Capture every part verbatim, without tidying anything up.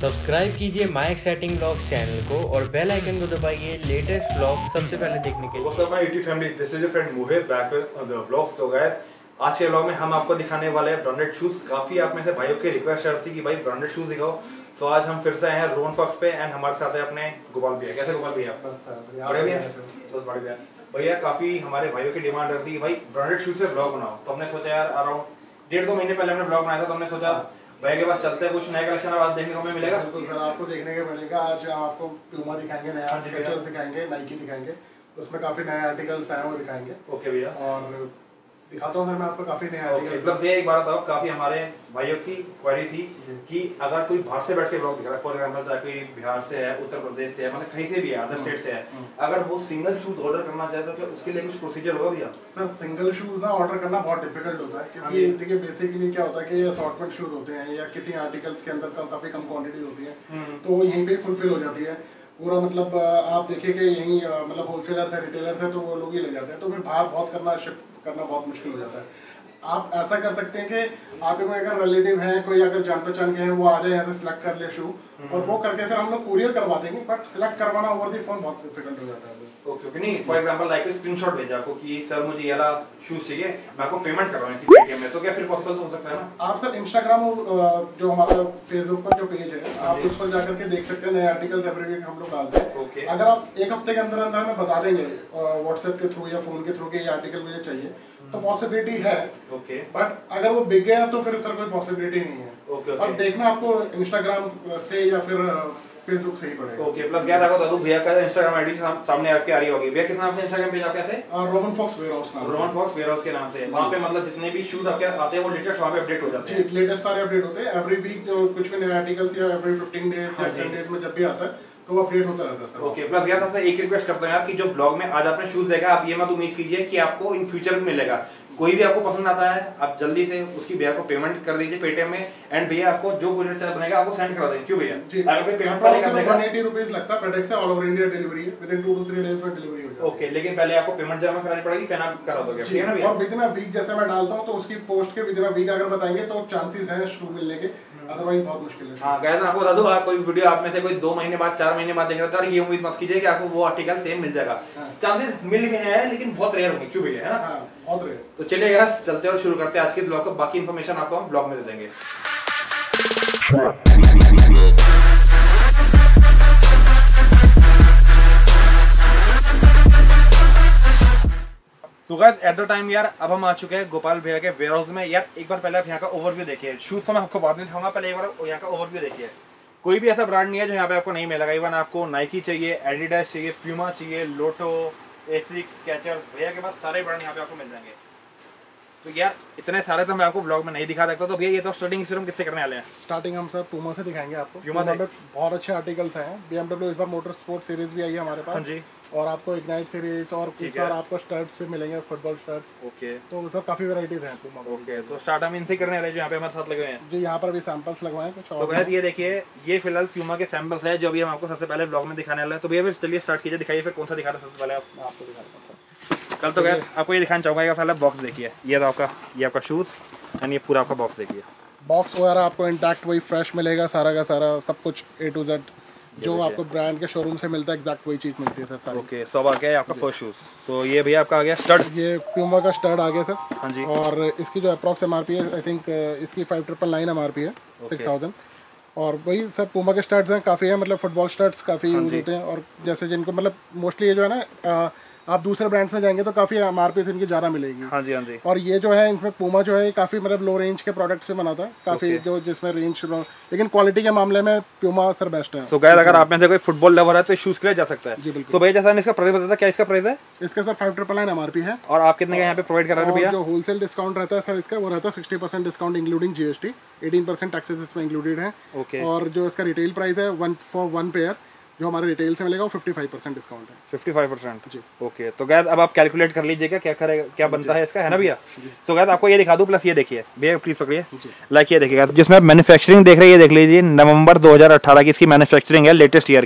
Subscribe कीजिए my exciting blogs channel को और बेल आइकन को दबाइए लेटेस्ट ब्लॉग सबसे पहले देखने के लिए। What's up my YouTube family, this is your friend Mohit back with the blog. तो गाइस आज के ब्लॉग में हम आपको दिखाने वाले हैं ब्रांडेड शूज। काफी आप में से भाइयों की रिक्वेस्ट थी कि भाई ब्रांडेड शूज दिखाओ, तो आज हम फिर से आए हैं रोन फॉक्स पे एंड हमारे साथ है अपने गोपाल भैया। कैसे गोपाल भैया? बड़े भैया बस बड़े भैया भैया काफी हमारे भाइयों की डिमांड रहती है भाई ब्रांडेड शूज से ब्लॉग बनाओ, तो हमने सोचा यार अराउंड डेढ़ दो महीने पहले हमने ब्लॉग बनाया था, तो हमने सोचा भाई के पास चलते हैं, कुछ नया कलेक्शन आज देखने को हमें मिलेगा। बिल्कुल सर, आपको देखने को मिलेगा। आज हम आपको प्यूमा दिखाएंगे, नया स्केचर्स दिखाएंगे, नाइकी दिखाएंगे, उसमें काफी नए आर्टिकल्स आए हैं वो दिखाएंगे। ओके भैया, और दिखाता हूँ सर मैं आपको काफी नए आर्टिकल्स। प्लस ये एक बात बताओ, काफी हमारे भाइयों की क्वेरी थी कि अगर कोई बाहर से बैठ के ब्लॉग दिखा रहा है, फॉर एग्जांपल चाहे कोई बिहार से है, उत्तर प्रदेश से है, मतलब कहीं से भी है, अदर स्टेट से है, अगर वो सिंगल शूज ऑर्डर करना चाहे तो क्या उसके लिए कुछ प्रोसीजर होगा भैया? सर सिंगल शूज ना ऑर्डर करना बहुत डिफिकल्ट होता है, क्योंकि देखिए बेसिकली क्या होता है कि असॉर्टमेंट शूज होते हैं या कितनी आर्टिकल्स के अंदर का काफी कम क्वांटिटी होती है, तो वो यहीं पे फुलफिल हो जाती है पूरा। मतलब आप देखिए कि यहीं मतलब होलसेलर है, रिटेलर है, तो वो लोग ही ले जाते हैं, तो फिर बाहर बहुत करना शिप करना बहुत मुश्किल हो जाता है। आप ऐसा कर सकते हैं कि आपके कोई अगर रिलेटिव है, कोई अगर जान पहचान के हैं, वो आ जाए यहाँ से सिलेक्ट कर ले शू, और वो करके फिर हम लोग कुरियर करवा देंगे, बट सिलेक्ट करवाना ओवर द फोन बहुत डिफिकल्ट हो जाता है। ओके ओके, नहीं फॉर एग्जांपल लाइक स्क्रीनशॉट भेजा आपको कि सर मुझे ये वाला शूज चाहिए, मैं आपको पेमेंट कर रहा हूं इसी पेटीएम में, तो क्या फिर पॉसिबल तो हो सकता है ना? आप सर इंस्टाग्राम जो हमारा फेसबुक पर जो पेज है, आप उस पर जाकर के देख सकते हैं, नए आर्टिकल्स एवरी वीक हम लोग डालते हैं। okay. अगर आप एक हफ्ते के अंदर अंदर हमें बता देंगे व्हाट्सएप के थ्रू या फोन के थ्रू के ये आर्टिकल मुझे चाहिए, तो पॉसिबिलिटी है। ओके, बट अगर वो बिक गया तो फिर उधर कोई पॉसिबिलिटी नहीं है। ओके, और देखना आपको इंस्टाग्राम से या फिर फेसबुक से ही पड़ेगा। ओके, प्लस क्या देखो दादू भैया का इंस्टाग्राम आईडी सामने आपके आ रही होगी। भैया किस नाम से इंस्टाग्राम पेज आपका है? रोमन फॉक्स वेयरहाउस नाम से। रोमन फॉक्स वेयरहाउस के नाम से। वहां पे मतलब जितने भी शूज आपके आते हैं वो लेटेस्ट वहां पे अपडेट हो जाते हैं। जी, लेटेस्ट सारे अपडेट होते हैं एवरी वीक, जो कुछ भी नए आर्टिकल्स या एवरी फिफ्टीन डेज या टेन डेज में जब भी आता है तो वो अपडेट होता रहता है। ओके, प्लस यार सबसे एक रिक्वेस्ट करता हूं यार कि जो ब्लॉग में आज आपने शूज देखा, आप ये मत उम्मीद कीजिए कि आपको इन फ्यूचर में मिलेगा। कोई भी आपको पसंद आता है, आप जल्दी से उसकी भैया को पेमेंट कर दीजिए पेटीएम में, एंड भैया आपको जो कुरियर चार्ज बनेगा आपको सेंड करा देंगे। क्यों भैया? अगर कोई पेमेंट वाले कर देगा एक सौ अस्सी रुपीस लगता है प्रोडक्ट से, ऑल ओवर इंडिया डिलीवरी है, within two two three days में डिलीवरी हो जाती है। ओके, लेकिन पहले आपको पेमेंट जमा करानी पड़ेगी, फिर आप करा दोगे, ठीक है ना भैया? और विद इन अ वीक जैसे मैं डालता हूं तो उसकी पोस्ट के विद इन अ वीक अगर बताएंगे तो चांसेस हैं शू मिलने के, अदरवाइज बहुत मुश्किल है। हां गाइस, मैं आपको बता दूं, आप कोई वीडियो आप में से कोई दो महीने बाद चार महीने बाद देख रहा था, और ये उम्मीद मत कीजिए कि आपको वो आर्टिकल सेम मिल जाएगा। चांसेस मिल भी है लेकिन बहुत रेयर होंगे। क्यों भैया? है ना? हां, बहुत रेयर। तो चलिए गाइस चलते हैं और शुरू करते हैं आज के ब्लॉग को। बाकी इंफॉर्मेशन आपको हम ब्लॉग में दे देंगे। तो गाइस एट द टाइम यार अब हम आ चुके हैं गोपाल भैया के वेयरहाउस में। यार एक बार पहले आप यहाँ का ओवरव्यू देखिए। शूज तो मैं आपको बाद में दिखाऊंगा, पहले एक बार यहाँ का ओवरव्यू देखिए। कोई भी ऐसा ब्रांड नहीं है जो यहाँ पे आपको नहीं मिलेगा। इवन आपको नाइकी चाहिए, एडिडास चाहिए, प्यूमा चाहिए, लोटो, एसिक्स, स्केचर्स, भैया के पास सारे ब्रांड यहाँ पे आपको मिल जाएंगे। तो यार इतने सारे तो मैं आपको ब्लॉग में नहीं दिखा सकता, तो भैया ये तो स्टार्टिंग सिर्फ किससे करने वाले हैं? स्टार्टिंग हम सर प्यूमा से दिखाएंगे आपको। प्यूमा से बहुत अच्छे आर्टिकल्स हैं। बीएमडब्ल्यू इस बार मोटर स्पोर्ट सीरीज भी आई है हमारे पास। हाँ जी, और आपको इग्नाइट सीरीज और कुछ बार आपको स्टड्स भी मिलेंगे, फुटबॉल स्टड्स। ओके, तो सब काफी वैरायटीज हैं प्यूमा। ओके, तो स्टार्ट हम इनसे करने वाले जो यहाँ पे हमारे साथ लगे हैं। जी, यहाँ पर भी सैंपल्स लगवाए कुछ। तो गाइस ये देखिए, ये फिलहाल प्यूमा के सैंपल्स है जो अभी हम आपको सबसे पहले ब्लॉग में दिखाने वाले हैं। तो भैया फिर चलिए स्टार्ट कीजिए, दिखाइए फिर कौन सा दिखा रहे हैं सबसे पहले आप? आपको दिखाता हूँ कल। तो गाइस आपको ये दिखाना चाहूँगा, पहले बॉक्स देखिए। ये तो आपका ये आपका शूज एंड ये पूरा आपका बॉक्स देखिए। बॉक्स वगैरह आपको इंटैक्ट वही फ्रेश मिलेगा, सारा का सारा सब कुछ ए टू जेड जो आपको ब्रांड के शोरूम से मिलता है एग्जैक्ट वही चीज़ मिलती है सर सारी। ओके, सब आ गया आपका फर्स्ट शूज। तो ये भैया आपका आ गया स्टड। ये प्यूमा का स्टड आ गया सर। हाँ जी। और इसकी जो अप्रॉक्स एम आर पी है, आई थिंक इसकी five triple nine M R P है, सिक्स थाउजेंड। और वही सर प्यूमा के स्टड्स हैं, काफ़ी है, मतलब फुटबॉल स्टड्स काफ़ी यूज होते हैं। और जैसे जिनको मतलब मोस्टली ये जो है ना, आप दूसरे ब्रांड्स में जाएंगे तो काफ़ी एम आर पी इनकी ज़्यादा मिलेगी। हाँ जी, हाँ जी। और ये जो है इसमें पूमा जो है काफ़ी मतलब लो रेंज के प्रोडक्ट से बनाता है, काफ़ी okay. जो जिसमें रेंज, लेकिन क्वालिटी के मामले में प्यूमा सर बेस्ट है। सो गाइस अगर आप में से कोई फुटबॉल लवर है तो शूज के लिए जा सकता है। जी बिल्कुल। तो भैया जैसा इसका प्राइस बताता, क्या इसका प्राइस है? इसका sir five triple nine M R P है। और आप कितने का यहाँ पे प्रोवाइड कर रहे हैं भैया? जो होलसेल डिस्काउंट रहता है सर इसका, वो रहता है sixty percent discount including GST, eighteen percent taxes इसमें इंक्लूडेड है। ओके। और जो इसका रिटेल प्राइस है वन फॉर वन पेयर जो हमारे रिटेल से मिलेगा वो फिफ्टी फाइव परसेंट डिस्काउंट है। फिफ्टी फाइव परसेंट जी। ओके, तो गाइस अब आप कैलकुलेट कर लीजिएगा क्या करेगा, क्या बनता है इसका, है ना भैया? तो गाइस आपको ये दिखा दूं, प्लस ये देखिए भैया प्लीज पकड़िए, लाइक ये देखिएगा जिसमें मैन्युफैक्चरिंग देख रहे हैं, ये देख लीजिए नवंबर दो हज़ार अठारह की इसकी मैन्युफैक्चरिंग है, लेटेस्ट ईयर की है।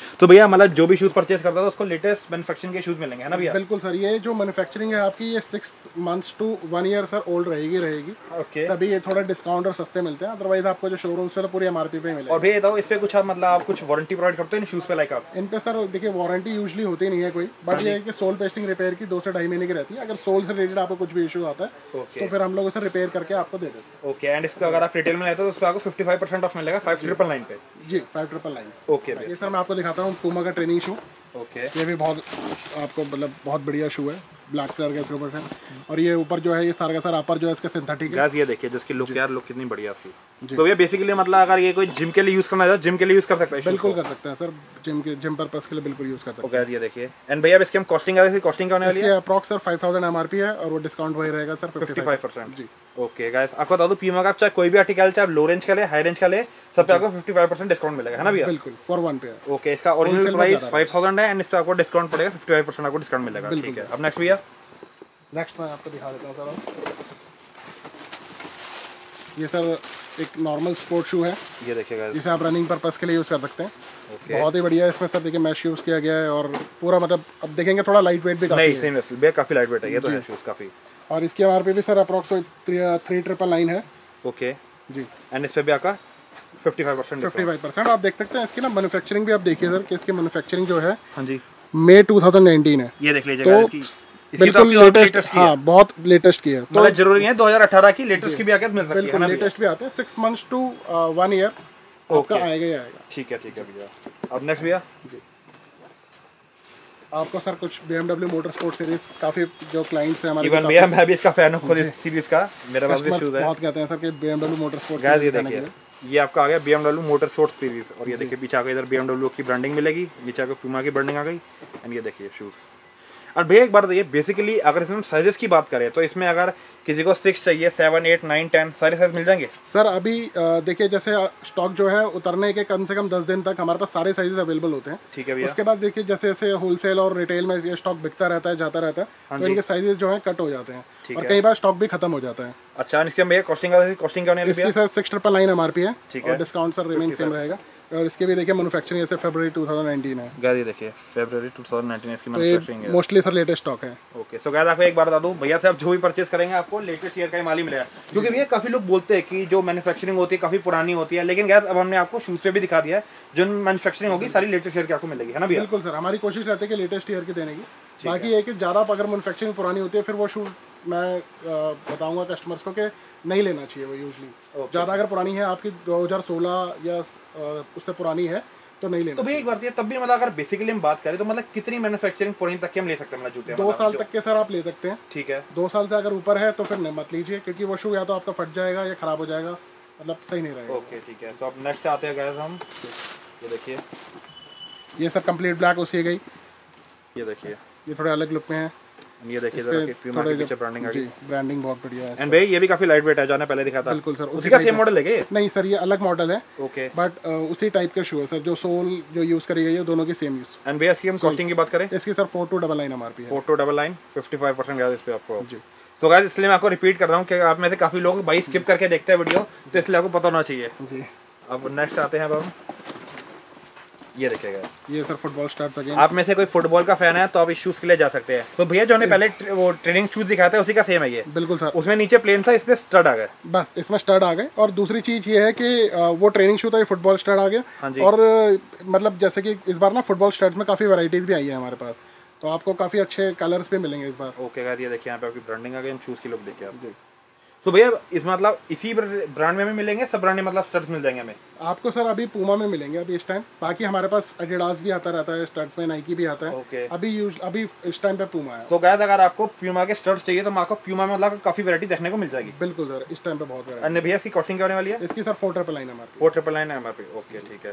तो भैया मतलब जो भी शूज परचेज करता है उसको लेटेस्ट मैन्युफैक्चरिंग के शूज मिलेंगे, है ना भैया? बिल्कुल सर, ये जो मैन्युफैक्चरिंग है आपकी ये six months to one year sir old रहेगी रहेगी ओके। तभी ये थोड़ा डिस्काउंट और सस्ते मिलते हैं, अदरवाइज आपको जो शोरूम से तो पूरी एमआरपी पे मिलेगा। और भैया बताओ इस पे कुछ आप मतलब आप कुछ वारंटी प्रोवाइड करते हैं शूज पे लाइक आप? इन पे सर देखिए वारंटी यूजली होती नहीं है कोई, बट ये है कि सोल पेस्टिंग रिपेयर की दो से ढाई महीने की रहती है। अगर सोल से रिलेटेड आपको कुछ भी इशू आता है तो फिर हम लोग उसे रिपेयर करके आपको दे देते हैं। ओके। एंड इसको अगर आप रिटेल में लेते हो तो उसको आपको फिफ्टी फाइव परसेंट ऑफ मिलेगा फाइव ट्रिपल नाइन पे? जी फाइव ट्रिपल नाइन। ओके। ये सर मैं आपको दिखाता हूँ पूमा का ट्रेनिंग शू। ओके। ये भी बहुत आपको मतलब बहुत बढ़िया शू है, ब्लैक कलर का इसके ऊपर है, और ये ऊपर जो है ये सारा का सारा अपर जो है इसका सिंथेटिक है। गाइस ये देखिए जिसकी लुक यार लुक कितनी बढ़िया इसकी। तो ये बेसिकली मतलब अगर ये कोई जिम के लिए यूज करना चाहे जिम के लिए यूज कर सकता है? बिल्कुल कर सकता है सर, जिम के जिम पर्पस के लिए बिल्कुल यूज कर सकते हैं। ओके ये देखिए। एंड भैया इसकी हम कॉस्टिंग आ कॉस्टिंग क्या होने वाली है? इसकी approx sir five thousand MRP है और वो डिस्काउंट वही रहेगा सर फिफ्टी फाइव परसेंट। जी ओके गाइस आपको बता दूं पीमा का चाहे कोई भी आर्टिकल चाहे लो रेंज का ले हाई रेंज का ले सब पे आपको फिफ्टी फाइव परसेंट डिस्काउंट मिलेगा, है ना भैया? बिल्कुल फॉर वन पे। ओके। इसका ओरिजिनल प्राइस फाइव थाउजेंड है एंड इस पे आपको डिस्काउंट पड़ेगा फिफ्टी फाइव परसेंट आपको डिस्काउंट मिलेगा, ठीक है। अब नेक्स्ट भैया नेक्स्ट मैं आपको दिखा देता हूँ सर, ये सर एक नॉर्मल स्पोर्ट शू है। ये देखिए गाइस जिसे आप रनिंग पर्पस के लिए यूज कर सकते हैं। ओके। बहुत ही बढ़िया है, इसमें सर देखिए मैश यूज किया गया है और पूरा मतलब अब देखेंगे थोड़ा लाइट वेट भी काफी नहीं सेम है, काफी लाइट वेट है ये तो है शूज काफी। और इसकी एमआरपी भी sir approx three triple nine है। ओके जी। एंड इस पे भी आपका fifty five percent fifty five percent आप देख सकते हैं। इसकी ना मैन्युफैक्चरिंग भी आप देखिए सर कि इसकी मैन्युफैक्चरिंग जो है हाँ जी मई टू थाउजेंड नाइनटीन है। ये देख लीजिएगा तो इसकी इसकी तो बिल्कुल लेटेस्ट, हाँ बहुत लेटेस्ट की है। तो मतलब जरूरी नहीं है दो हज़ार अठारह की लेटेस्ट की भी आके मिल सकती है बिल्कुल ना? लेटेस्ट भी आते हैं, six months to one year आपका आएगा ही आएगा। ठीक है ठीक है भैया। अब नेक्स्ट भैया जी आपको सर कुछ B M W motor sport series काफी जो क्लाइंट्स हैं हमारे, इवन भैया मैं भी इसका फैन हूं खुद इस सीरीज का, मेरा पास भी शूज है। बहुत कहते हैं सर कि B M W motor sport guys ये देखिए ये आपका आ गया B M W motor sport series और ये देखिए पीछे आगे इधर B M W की ब्रांडिंग मिलेगी, नीचे आगे प्यूमा की ब्रांडिंग आ गई एंड ये देखिए शूज। और भैया एक बार देखिए बेसिकली अगर इसमें साइजेस की बात करें तो इसमें अगर किसी को सिक्स चाहिए सेवन एट नाइन टेन सारे साइज मिल जाएंगे सर? अभी देखिए जैसे स्टॉक जो है उतरने के कम से कम दस दिन तक हमारे पास सारे साइजेस अवेलेबल होते हैं। ठीक है भैया। उसके बाद देखिए जैसे जैसे होलसेल और रिटेल में ये स्टॉक बिकता रहता है जाता रहता है तो इनके साइजेस जो है कट हो जाते हैं और कई बार स्टॉक भी खत्म हो जाता है। अच्छा इसके भैया कॉस्टिंग कॉस्टिंग क्या इसकी sir six triple nine MRP है और डिस्काउंट सर रिमेन सेम रहेगा। और इसके भी देखिए मैन्युफैक्चरिंग जैसे फरवरी टू थाउजेंड नाइनटीन है। गाइस ये देखिए फरवरी टू थाउजेंड नाइनटीन इसकी मैन्युफैक्चरिंग है। मोस्टली सर लेटेस्ट स्टॉक है। ओके सो गाइस आपको एक बार बता दूं भैया से आप जो भी परचेज करेंगे आपको लेटेस्ट ईयर का ही माल ही मिलेगा, क्योंकि भैया काफी लोग बोलते हैं कि जो मैन्युफैक्चरिंग होती है काफी पुरानी होती है, लेकिन गाइस अब हमने आपको शूज पे भी दिखा दिया है जो मैन्युफैक्चरिंग होगी सारी लेटेस्ट ईयर की आपको मिलेगी, है ना भैया? बिल्कुल सर, हमारी कोशिश रहती है कि लेटेस्ट ईयर की देने की। बाकी ये कि ज़्यादा अगर मैन्युफैक्चरिंग पुरानी होती है फिर वो शूज मैं बताऊंगा कस्टमर्स को कि नहीं लेना चाहिए वो यूजली। ज़्यादा अगर पुरानी है आपकी दो हज़ार सोलह या उससे पुरानी है तो नहीं लेना। तो भैया एक बात है तब भी मतलब अगर बेसिकली हम बात करें तो मतलब कितनी मैन्युफैक्चरिंग पुरानी तक के हम ले सकते हैं मतलब जूते? दो साल तक के सर आप ले सकते हैं। ठीक है। दो साल से अगर ऊपर है तो फिर नहीं मत लीजिए, क्योंकि वो शू या तो आपका फट जाएगा या खराब हो जाएगा, मतलब सही नहीं रहेगा। ओके ठीक है। तो अब नेक्स्ट आते हैं गाइस हम, ये देखिए ये सर कंप्लीट ब्लैक उसी गई, ये देखिए ये थोड़े अलग लुक में है। ये देखिए जरा कि प्यूमा के पीछे ब्रांडिंग आ गई। ब्रांडिंग बहुत बढ़िया है। एंड भाई ये भी काफी लाइट वेट है, जो पहले दिखा था। बिल्कुल सर उसी का सेम मॉडल है क्या? नहीं सर ये अलग मॉडल है। ओके। बट उसी टाइप के शू है सर, जो सोल जो यूज करी गई है दोनों की सेम यूज। एंड भैया इसकी हम कॉस्टिंग की बात करें इसकी sir four two double nine MRP है। Four two double nine fifty five percent guys इस पे आपको जी। सो गाइस इसलिए मैं आपको रिपीट कर रहा हूँ कि आप में से काफी लोग भाई स्किप करके देखते हैं वीडियो, तो इसलिए आपको पता होना चाहिए जी। अब नेक्स्ट आते हैं अब हम, ये देखिएगा ये सर फुटबॉल स्टार्ट अगेन। आप में से कोई फुटबॉल का फैन है तो आप इस शूज के लिए जा सकते हैं। तो भैया जो हमने पहले ट्रे, वो ट्रेनिंग शूज दिखाया था उसी का सेम है ये? बिल्कुल सर। उसमें नीचे प्लेन था, इसमें स्टड आ गए। बस इसमें स्टड आ गए। और दूसरी चीज ये है कि वो ट्रेनिंग शू था, ये फुटबॉल स्टड आ गया। हाँ जी। और मतलब जैसे कि इस बार ना फुटबॉल स्टड्स में काफी वैरायटीज भी आई है हमारे पास, तो आपको काफी अच्छे कलर्स भी मिलेंगे इस बार। ओके गाइस ये देखिए यहाँ पे आपकी ब्रांडिंग आ गई, शूज की लुक देखिए आप। तो भैया इसमें मतलब इसी ब्रांड में भी मिलेंगे, सब ब्रांड में मतलब स्टड्स मिल जाएंगे हमें? आपको सर अभी पूमा में मिलेंगे अभी इस टाइम, बाकी हमारे पास एडिडास भी आता रहता है स्टड्स में, नाइकी भी आता है। ओके। अभी यूज अभी इस टाइम पे पूमा है। तो गाइस अगर आपको प्यूमा के स्टड्स चाहिए तो आपको प्यूमा में मतलब काफी वैरायटी देखने को मिल जाएगी। बिल्कुल सर इस टाइम पे बहुत वैरायटी। अन्य भैया इसकी कॉस्टिंग क्या होने वाली है? इसकी sir four triple nine MRP. Four triple nine MRP. Okay ठीक है।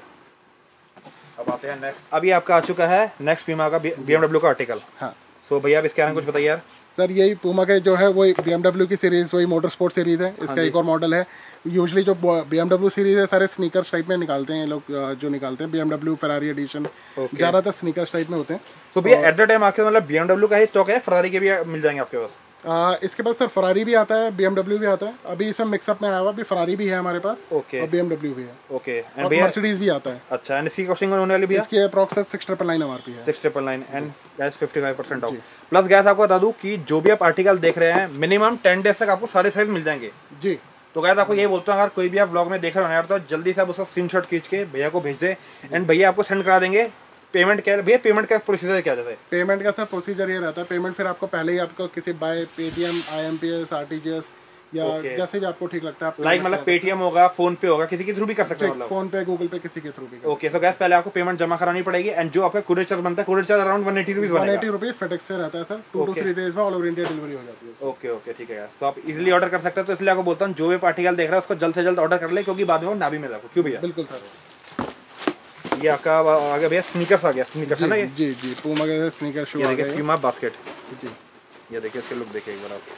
अब आते हैं नेक्स्ट, अभी आपका आ चुका है नेक्स्ट प्यूमा का बीएमडब्ल्यू का आर्टिकल। हाँ सो भैया अब इसके बारे में कुछ बताइए यार। सर यही पूमा के जो है वही B M W की सीरीज, वही मोटर स्पोर्ट सीरीज है। इसका एक और मॉडल है। यूजुअली जो B M W सीरीज है सारे स्नीकर्स टाइप में निकालते हैं लोग, जो निकालते हैं B M W Ferrari edition ज़्यादातर स्नीकर्स टाइप में होते हैं। तो भैया एट द टाइम आपके मतलब B M W का ही स्टॉक है, Ferrari के भी मिल जाएंगे आपके पास? आ, इसके पास सर फरारी भी आता है, बीएमडब्ल्यू भी आता है। अभी इसमें मिक्सअप में आया हुआ, अभी फरारी भी है हमारे पास, ओके, और बीएमडब्ल्यू भी है, ओके, एंड और भैया मर्सिडीज भी आता है। अच्छा, एंड इसकी कॉस्टिंग होने वाली भैया? इसकी approx six triple nine MRP है, six triple nine and guys fifty five percent off. Plus guys आपको बता दूं कि जो भी आप आर्टिकल देख रहे हैं मिनिमम टेन डेज तक आपको सारे साइज मिल जाएंगे जी। तो गैस आपको ये बोलता हूँ, अगर कोई भी आप ब्लॉग में देख रहे हो यार तो जल्दी से आप उसका स्क्रीनशॉट खींच के भैया को भेज दें, एंड भैया आपको सेंड करा देंगे। पेमेंट क्या है भैया, पेमेंट का प्रोसीजर क्या रहता है? पेमेंट का सर प्रोसीजर ये रहता है, पेमेंट फिर आपको पहले ही आपको किसी बाय पेटीएम, आईएमपीएस, आरटीजीएस या Okay. जैसे भी आपको ठीक लगता है, लाइक मतलब पेटीएम होगा, फोन पे होगा, किसी के थ्रू भी कर सकते हैं मतलब? फोन पे, गूगल पे, किसी के थ्रू भी। ओके, सो गैस पहले आपको पेमेंट जमा करानी पड़ेगी, एंड जो आपका कुरियर चार्ज बनता है, courier charge around one eighty rupees one eighty rupees FedEx से रहता है sir. Two two three days में ऑल ओवर इंडिया डिलीवरी हो जाती है। ओके ओके ठीक है गैस, तो आप इजीली ऑर्डर कर सकते हैं। तो इसलिए आपको बोलता हूँ जो भी पार्टिकल देख रहा है उसको जल्द से जल्द ऑर्डर कर ले, क्योंकि बाद में वो ना भी मिले आपको। क्यों भैया? बिल्कुल सर। ये आपका आगे भैया स्नीकर्स आ गया, स्नीकर्स है ना ये? जी जी, पूमा के स्नीकर शू आ गए। प्यूमा बास्केट जी, ये देखिए इसके लुक देखिए एक बार आप,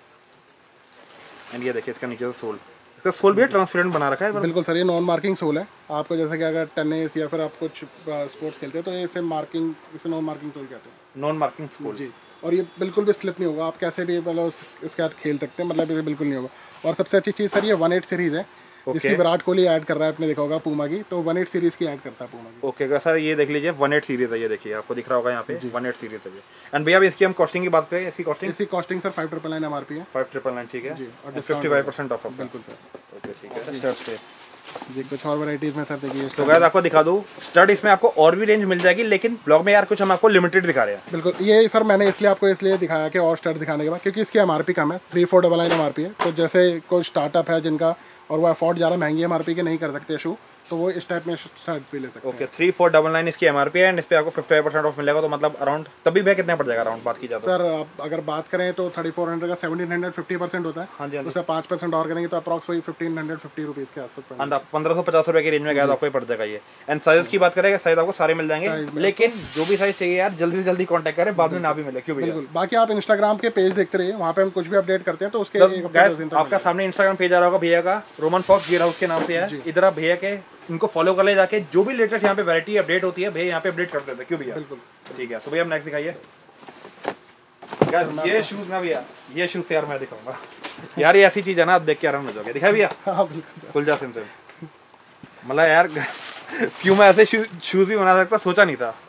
एंड ये देखिए इसका नीचे से सोल, इसका सोल भी ट्रांसपेरेंट बना रखा है। बिल्कुल सर, ये नॉन मार्किंग सोल है। आपको जैसे कि अगर टेनिस या फिर आप कुछ स्पोर्ट्स खेलते हैं तो ये इसे मार्किंग, इसे नॉन मार्किंग सोल कहते हैं। नॉन मार्किंग सोल जी, और ये बिल्कुल भी स्लिप नहीं होगा, आप कैसे भी मतलब इसके साथ खेल सकते हैं, मतलब इसे बिल्कुल नहीं होगा। और सबसे अच्छी चीज़ सर ये वन एट सीरीज़ है, जिसकी विराट कोहली ऐड कर रहा है, आपने देखा होगा पूमा की, तो वन एट सीरीज की ऐड करता है पूमा की। ओके सर, ये देख लीजिए वन एट सीरीज है, ये देखिए आपको दिख रहा होगा यहाँ पे वन एट सीरीज है। एंड भैया इसकी हम कॉस्टिंग की बात करें, इसकी कॉस्टिंग इसकी costing sir five triple nine MRP है। फाइव ट्रिपल नाइन ठीक है, और फिफ्टी फाइव परसेंट ऑफ। बिल्कुल सर। ओके ठीक है, स्टड्स पे जी कुछ और वैरायटीज में सर देखिए। तो गाइस आपको दिखा दूं, स्टड इसमें आपको और भी रेंज मिल जाएगी, लेकिन ब्लॉग में यार कुछ हम आपको लिमिटेड दिखा रहे हैं। बिल्कुल, ये सर मैंने इसलिए आपको इसलिए दिखाया कि और स्टड दिखाने के बाद, क्योंकि इसकी एमआरपी कम है, three four double nine MRP है। तो जैसे कोई स्टार्टअप है जिनका और वो अफोर्ड ज़्यादा महंगी एमआरपी के नहीं कर सकते शू, तो वो इस टाइप में स्टार्ट भी ले सकते हैं। Okay, three four double nine इसकी एमआरपी है, एंड इस पे आपको फिफ्टी फाइव परसेंट ऑफ मिलेगा। तो मतलब अराउंड तभी भैया कितना पड़ जाएगा अराउंड बात की जाए? सर आप अगर बात करें तो थर्टी फोर हंड्रेड का सेवनटीन हंड्रेड फिफ्टी परसेंट होता है। हाँ जी, उससे पाँच परसेंट और करेंगे तो अप्रॉक्स वही फिफ्टीन हंड्रेड फिफ्टी रुपीज़ के आसपास। हाँ, पंद्रह सौ पचास रुपए की रेंज में गया तो आपको पड़ जाएगा ये। एंड साइज की बात करें, साइज आपको सारे मिल जाएंगे, लेकिन जो भी साइज चाहिए यार जल्दी से जल्दी कॉन्टैक्ट करें, बाद में ना भी मिले। क्यों भैया? बिल्कुल, बाकी आप इंस्टाग्राम के पेज देखते रहिए, वहाँ पे हम कुछ भी अपडेट करते हैं तो उसके आपका सामने इंस्टाग्राम पेज आ रहा होगा भैया का, रोमन फॉक्स गियर हाउस के नाम से है। इधर आप भैया के इनको फॉलो कर ले जाके, जो भी लेटेस्ट यहाँ पे वैरायटी अपडेट होती है भैया यहाँ पे अपडेट कर देते हैं। क्यों भैया? बिल्कुल ठीक है, तो भैया नेक्स्ट दिखाइए। ये शूज में भैया, ये शूज से यार मैं दिखाऊंगा यार, ये ऐसी चीज है ना आप देख के आराम हो जाओगे। दिखाई भैया? हाँ बिल्कुल, खुल जा सिम से, मतलब यार क्यों मैं ऐसे शूज भी बना सकता, सोचा नहीं था।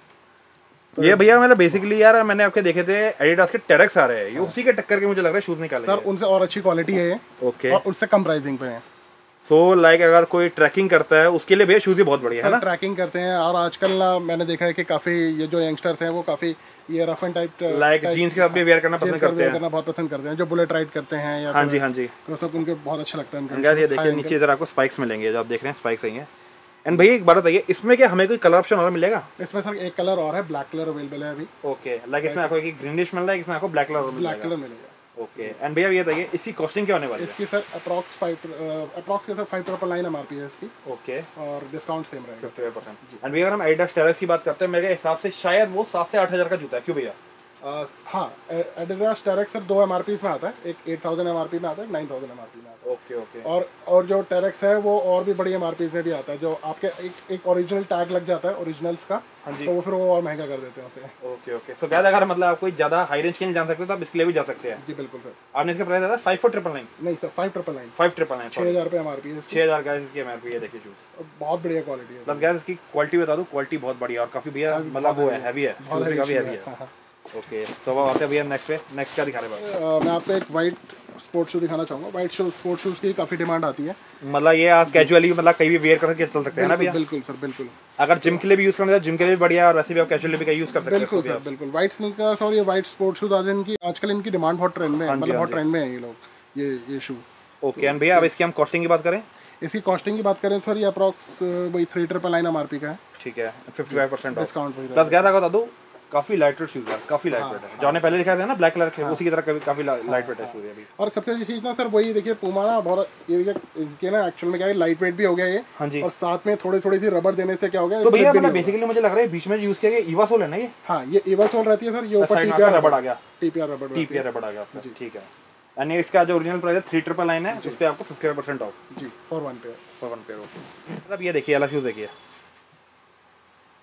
ये भैया मतलब बेसिकली यार मैंने आपके देखे थे एडिडास के टेरेक्स आ रहे हैं, ये उसी के टक्कर के मुझे लग रहा है शूज निकाले सर, उनसे और अच्छी क्वालिटी है ये। ओके, और उससे कम प्राइसिंग पे है। सो so, लाइक like, अगर कोई ट्रैकिंग करता है उसके लिए भैया शूज ही बहुत बढ़िया है ना? ट्रैकिंग करते हैं, और आजकल ना मैंने देखा है कि काफी ये जो यंगस्टर्स हैं वो काफी ये rough and type like jeans के साथ भी वेयर करना पसंद करते हैं, करना बहुत पसंद करते हैं, जो बुलेट राइड करते हैं या हाँ जी हाँ जी, तो सब उनके बहुत अच्छा लगता है। उनका ये देखिए नीचे इधर आपको स्पाइक्स मिलेंगे, जो आप देख रहे हैं स्पाइक्स ही हैं। एंड भैया एक बात बताइए, इसमें क्या हमें कोई कलर ऑप्शन और मिलेगा? इसमें सर एक कलर और है, ब्लैक कलर अवेलेबल है अभी। ओके, लाइक इसमें आपको एक ग्रीनिश मिल रहा है, इसमें आपको ब्लैक कलर ब्लैक कलर मिलेगा। ओके, एंड भैया ये बताइए इसकी कॉस्टिंग क्या होने वाली है? इसकी सर अप्रॉक्स फाइव अप्रॉक्स के sir five triple nine MRP है इसकी। ओके, और डिस्काउंट सेम रहेगा फिफ्टी फाइव परसेंट। एंड भैया अगर हम एडिडास टेरेक्स की बात करते हैं, मेरे हिसाब से शायद वो सात से आठ हजार का जूता है। क्यों भैया? Uh, हाँ, एडिडास टेरेक्स सर दो एमआरपी में आता है, एक एट थाउजेंड एमआरपी में आता है, नाइन थाउजेंड एमआरपी में आता है। ओके ओके, और और जो टेरेक्स है वो और भी बड़ी एमआरपी में भी आता है, जो आपके एक एक ओरिजिनल टैग लग जाता है ओरिजिनल्स का। हाँ जी, तो वो फिर वो और महंगा कर देते हैं उसे। ओके ओके, सो क्या अगर मतलब आप कोई ज्यादा हाई रेंज के लिए जान सकते हो तो आप इसके लिए भी जा सकते हैं। जी बिल्कुल सर। आपने इसका प्राइस बताया फाइव फोर ट्रिपल नाइन? नहीं sir, five triple nine five triple nine छः हज़ार रुपये एमआरपी है, छः हज़ार का इसकी एमआरपी है। देखिए शूज बहुत बढ़िया क्वालिटी है। प्लस गैस इसकी क्वालिटी बता दूं, क्वालिटी बहुत बढ़िया और काफी भैया मतलब वो है हैवी है, काफी हैवी है। ओके, तो अब आते हैं भैया नेक्स्ट पे, नेक्स्ट क्या दिखा रहे हैं? मैं आपको एक वाइट स्पोर्ट्स शू दिखाना चाहूँगा। वाइट शू स्पोर्ट्स शूज़ की काफ़ी डिमांड आती है, मतलब ये आप कैजुअली मतलब कहीं भी वेयर करके चल सकते हैं ना भैया? बिल्कुल सर, बिल्कुल। अगर जिम के लिए भी यूज करना है जिम के लिए भी बढ़िया, और वैसे भी आप कैजुअली भी यूज कर सकते हैं। बिल्कुल सर, बिल्कुल। वाइट स्नीकर्स और ये वाइट स्पोर्ट्स शूज आज इनकी आजकल इनकी डिमांड बहुत ट्रेंड में है, मतलब बहुत ट्रेंड में है ये लोग ये ये शू। ओके, एंड भैया अब इसकी हम कॉस्टिंग की बात करें? इसकी कॉस्टिंग की बात करें सर, ये अप्रॉक्स वही थ्री ट्रिपल नाइन एमआरपी का है। ठीक है, fifty five percent discount plus guys बता दो, काफी लाइट वेट शूज है, काफी लाइट वेट है। जो आपने पहले दिखाया था ना ब्लैक कलर के, उसी की तरह काफी लाइट वेट है शूज अभी। और सबसे अच्छी चीज ना सर वही देखिए, पूमा ना बहुत ये देखिए इनके ना एक्चुअल में क्या है, लाइट वेट भी हो गया ये। हाँ जी, और साथ में थोड़ी थोड़ी सी रबर देने से क्या हो गया, तो भैया मतलब बेसिकली मुझे लग रहा है बीच में यूज किया गया ईवा सोल है ना ये? हाँ, ये ईवा सोल रहती है सर, ये ऊपर टीपीआर रबर आ गया, टीपीआर रबर टीपीआर रबर आ गया। ठीक है, यानी इसका जो ओरिजिनल प्राइस है थ्री ट्रिपल नाइन है, उस पे आपको फिफ्टी फाइव परसेंट ऑफ। जी, for one pair, for one pair. मतलब ये देखिए वाला शूज देखिए,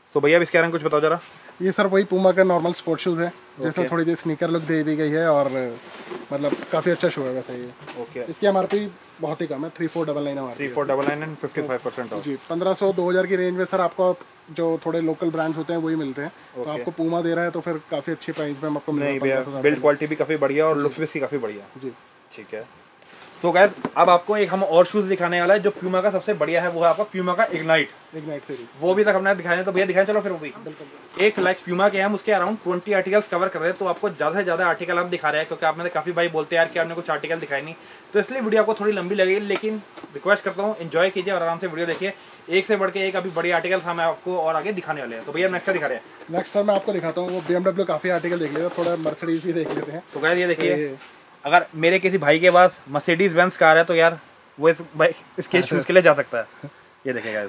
सो भैया इसके बारे में कुछ बताओ जरा। ये सर वही पूमा का नॉर्मल स्पोर्ट शूज़ है, जिसमें थोड़ी सी स्नीकर लुक दे दी गई है और मतलब काफ़ी अच्छा शू है वैसे ये। ओके, इसकी एमआरपी बहुत ही कम है, three four double nine MRP. Three four double nine and fifty five percent off. जी, पंद्रह सौ दो हज़ार की रेंज में सर आपको जो थोड़े लोकल ब्रांड्स होते हैं वही मिलते हैं। तो आपको पूमा दे रहा है तो फिर काफ़ी अच्छी प्राइस में आपको मिल रहा है। बिल्ड क्वालिटी भी काफ़ी बढ़िया और लुक्स भी इसकी काफ़ी बढ़िया। जी ठीक है। सो गाइस अब आपको एक हम और शूज दिखाने वाला है जो प्यूमा का सबसे बढ़िया है, वो है आपका प्यूमा का इग्नाइट। इग्नाइट सीरीज वो भी तक हमने दिखाया, तो भैया दिखाएं चलो फिर वो भी। एक लाइक प्यूमा के हम उसके अराउंड ट्वेंटी आर्टिकल्स कवर कर रहे हैं, तो आपको ज़्यादा से ज़्यादा आर्टिकल हम दिखा रहे हैं क्योंकि आप में काफ़ी भाई बोलते हैं यार कि आपने कुछ आर्टिकल दिखाई नहीं, तो इसलिए वीडियो आपको थोड़ी लंबी लगेगी, लेकिन रिक्वेस्ट करता हूँ एंजॉय कीजिए और आराम से वीडियो देखिए। एक से बढ़ के एक अभी बड़ी आर्टिकल हम आपको और आगे दिखाने वाले हैं। तो भैया नेक्स्ट दिखा रहे हैं। नेक्स्ट सर मैं आपको दिखाता हूँ, वो बीएमडब्ल्यू काफ़ी आर्टिकल देख लेते, थोड़ा मर्सिडीज भी देख लेते हैं। तो गाइस ये देखिए, अगर मेरे किसी भाई के पास मर्सिडीज बेंज कार है तो यार वो इस भाई इसके शूज के लिए जा सकता है। ये देखिएगा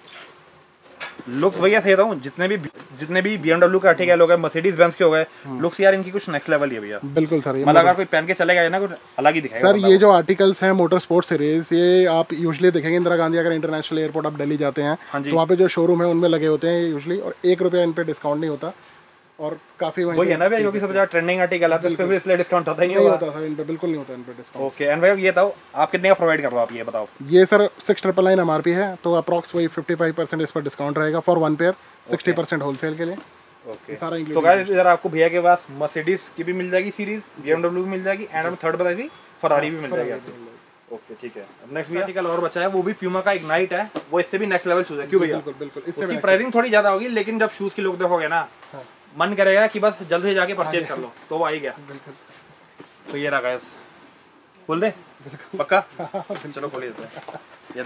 लुक्स भैया सही रहूं, जितने भी जितने भी बीएमडब्ल्यू के आर्टिकल हो गए, मर्सिडीज बेंज के हो गए, लुक्स यार इनकी कुछ नेक्स्ट लेवल ही है भैया। बिल्कुल सर, मतलब अगर कोई पहन के चलेगा ना कुछ अलग ही दिखाएगा। सर ये जो आर्टिकल्स हैं मोटर स्पोर्ट्स सीरीज, ये आप यूजुअली देखेंगे इंदिरा गांधी अगर इंटरनेशनल एयरपोर्ट आप दिल्ली जाते हैं तो वहाँ पे जो शोरूम है उनमें लगे होते हैं यूजुअली, और एक रुपया इन पे डिस्काउंट नहीं होता और काफी वही है ना भैया, क्योंकि सबसे ज्यादा ट्रेंडिंग आर्टिकल है तो इस पे भी इसलिए डिस्काउंट होता ही नहीं होता सर, इन पे बिल्कुल नहीं होता इन पे डिस्काउंट। ओके एंड भैया ये बताओ आप कितने का प्रोवाइड कर रहे हो, आप ये बताओ। ये sir six triple nine MRP है, तो अप्रॉक्स वही फिफ्टी फाइव परसेंट इस पर डिस्काउंट रहेगा for one pair, sixty percent wholesale के लिए। ओके सारा सो गाइस इधर आपको भैया के पास मर्सिडीज की भी मिल जाएगी सीरीज, बीएमडब्ल्यू भी मिल जाएगी एंड थर्ड बताई थी फरारी भी मिल जाएगी। ओके ठीक है। नेक्स्ट आर्टिकल और बचा है, वो भी प्यूमा का इग्नाइट है, वो इससे भी नेक्स्ट लेवल शूज है। क्यों भैया? बिल्कुल बिल्कुल, इसकी प्राइसिंग थोड़ी ज्यादा होगी, लेकिन जब शूज की लुक देखोगे ना मन करेगा कि बस जल्द से जाके परचेज कर लो, तो वो आ ही गया। तो ये रहा गाइस, खोल दे पक्का? चलो खोल देते हैं। ये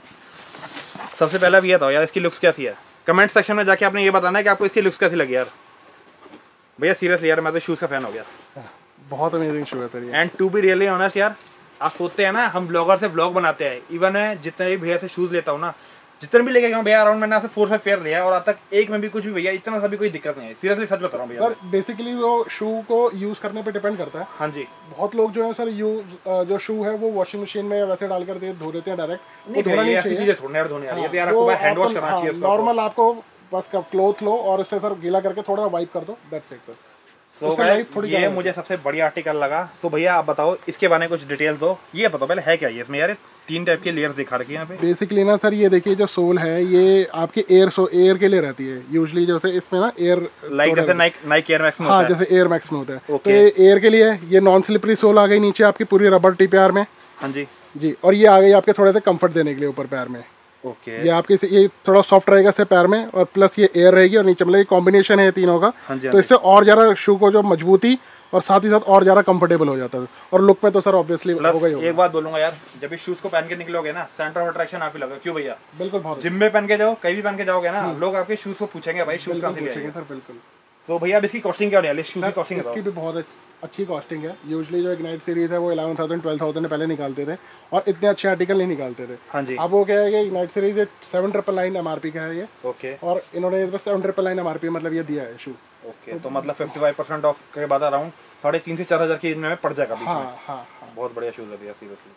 देखेगा सबसे पहला भी ये था यार, इसकी लुक्स कैसी है? कमेंट सेक्शन में जाके आपने ये बताना है कि आपको इसकी लुक्स कैसी लगी यार। भैया सीरियसली यार मैं तो शूज का फैन हो गया, बहुत अमेजिंग शू है sir. And to be really honest यार, आप सोचते हैं ना हम ब्लॉगर से ब्लॉग बनाते हैं, इवन है जितने भी भैया से शूज लेता हूँ ना, जितने भी लेके गया भैया अराउंड मैंने आपसे फोर फाइव पेयर लिया और आज तक एक में भी कुछ भी भैया इतना सा भी कोई दिक्कत नहीं है। सीरियसली सच बता रहा हूँ भैया। सर बेसिकली वो शू को यूज करने पे डिपेंड करता है। हाँ जी, बहुत लोग जो है सर यूज जो शू है वो वॉशिंग मशीन में वैसे डाल कर धो देते हैं डायरेक्ट, वो धोना नहीं चाहिए। चीजें थोड़ने यार धोने यार, ये तो यार आपको हैंड वॉश करना चाहिए। नॉर्मल आपको बस क्लॉथ लो और इससे सर गीला करके थोड़ा वाइप कर दो, that's it sir. So so, ये मुझे सबसे बढ़िया आर्टिकल लगा। सो so, भैया आप बताओ इसके बारे में कुछ डिटेल्स दो, ये बताओ पहले है क्या ये, इसमें यार तीन टाइप के लेयर्स दिखा रखी है यहाँ पे। बेसिकली ना सर ये देखिए जो सोल है ये आपके एयर सो एयर के लिए रहती है यूजुअली, जैसे इसमें ना एयर लाइक जैसे नाइक नाइक एयर मैक्स में हाँ होता है। जैसे एयर मैक्स में होता है okay. तो ये एयर के लिए ये नॉन स्लिपरी सोल आ गई नीचे आपकी पूरी रबर टी पैर में। हाँ जी जी, और ये आ गई आपके थोड़े से कंफर्ट देने के लिए ऊपर पैर में। ओके ये आपके ये थोड़ा सॉफ्ट रहेगा से पैर में, और प्लस ये एयर रहेगी और नीचे मतलब ये कॉम्बिनेशन है तीनों का। हाँ जी, तो इससे और ज़्यादा शू को जो मजबूती और साथ ही साथ और ज़्यादा कंफर्टेबल हो जाता है, और लुक में तो सर ऑब्वियसली होगा ही होगा। एक बात बोलूंगा यार, जब इस शूज को पहन के निकलोगे ना सेंटर ऑफ अट्रैक्शन आप ही लगोगे। क्यों भैया? बिल्कुल, बहुत जिम में पहन के जाओ, कहीं भी पहन के जाओगे ना, लोग आपके शूज को पूछेंगे भाई शूज कहां से लिए सर। बिल्कुल। तो भैया अब इसकी कॉस्टिंग क्या होने वाली है? शूज की कॉस्टिंग इसकी भी बहुत अच्छी कॉस्टिंग है। यूजुअली जो इग्नाइट सीरीज है वो इलेवन थाउजेंड ट्वेल्व थाउजेंड पहले निकालते थे और इतने अच्छे आर्टिकल नहीं निकालते थे। हाँ जी। अब वो क्या है कि ignite series seven triple nine M R P का है ये। ओके। और इन्होंने seven triple nine M R P मतलब ये दिया है शू। ओके, तो मतलब फिफ्टी फाइव परसेंट ऑफ के बाद अराउंड साढ़े तीन से चार हजार की इनमें पड़ जाएगा। हाँ हाँ, बहुत बढ़िया शूज है भैया सीरियसली।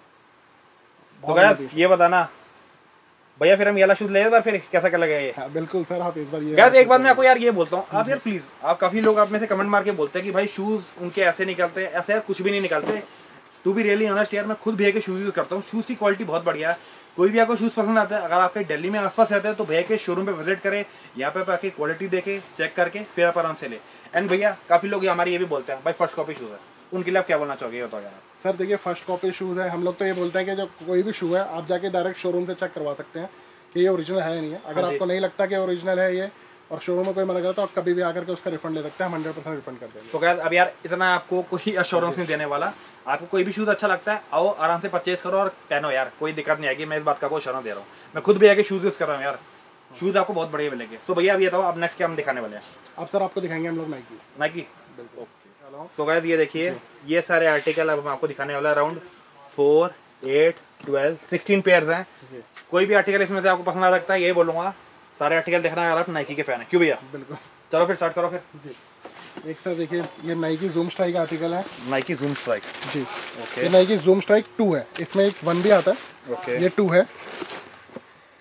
तो गाइस ये बताना भैया फिर हम ये वाला शूज ले बार फिर कैसा क्या लगेगा ये? हाँ, बिल्कुल सर, आप इस बार ये गाइस एक बार मैं आपको यार ये बोलता हूँ, आप यार प्लीज, आप काफी लोग आप में से कमेंट मार के बोलते हैं कि भाई शूज उनके ऐसे निकलते हैं, ऐसे यार कुछ भी नहीं निकलते। टू बी रियली ऑनेस्ट यार, मैं खुद भैया के शूज यूज करता हूँ, शूज की क्वालिटी बहुत बढ़िया है। कोई भी आपको शूज पसंद आता है, अगर आपके दिल्ली में आसपास रहते हैं तो भैया के शोरूम पे विजिट करें, यहाँ पे आके क्वालिटी देखे चेक करके फिर आप आराम से ले। एंड भैया काफी लोग हमारे ये भी बोलते हैं भाई फर्स्ट कॉपी शूज है, उनके लिए आप क्या बोलना चाहोगे बताओ यार? सर देखिए फर्स्ट कॉपी शूज है, हम लोग तो ये बोलते हैं कि जो कोई भी शू है आप जाके डायरेक्ट शोरूम से चेक करवा सकते हैं कि ये ओरिजिनल है या नहीं है। अगर आपको नहीं लगता कि ओरिजिनल है ये और शोरूम में कोई मना करता तो आप कभी भी आकर के उसका रिफंड ले सकते हैं, हम हंड्रेड परसेंट रिफंड कर देंगे। तो गाइस अब यार इतना आपको कोई अश्योरेंस नहीं देने वाला, आपको कोई भी शूज अच्छा लगता है आओ आराम से परचेज करो और पहनो यार, कोई दिक्कत नहीं आएगी। मैं इस बात का कोई अश्योरेंस दे रहा हूँ, मैं खुद भी आके शूज यूज कर रहा हूँ यार, शूज आपको बहुत बढ़िया मिलेंगे। तो भैया अब ये बताओ अब नेक्स्ट क्या हम दिखाने वाले हैं? अब सर आपको दिखाएंगे हम लोग नाइकी। नाइकी बिल्कुल। तो गाइस ये देखिए ये सारे आर्टिकल अब हम आपको दिखाने वाला है, around four eight twelve sixteen pairs हैं। कोई भी आर्टिकल इसमें से आपको पसंद आ सकता है, यही बोलूंगा सारे आर्टिकल देखना अगर आप नाइकी के फैन है। क्यों भैया? बिल्कुल। चलो फिर स्टार्ट करो फिर जी। एक सर देखिए ये नाइकी जूम स्ट्राइक आर्टिकल है। नाइकी जूम स्ट्राइक जी ओके। ये नाइकी जूम स्ट्राइक टू है, इसमें एक वन भी आता है। ओके। ये टू है।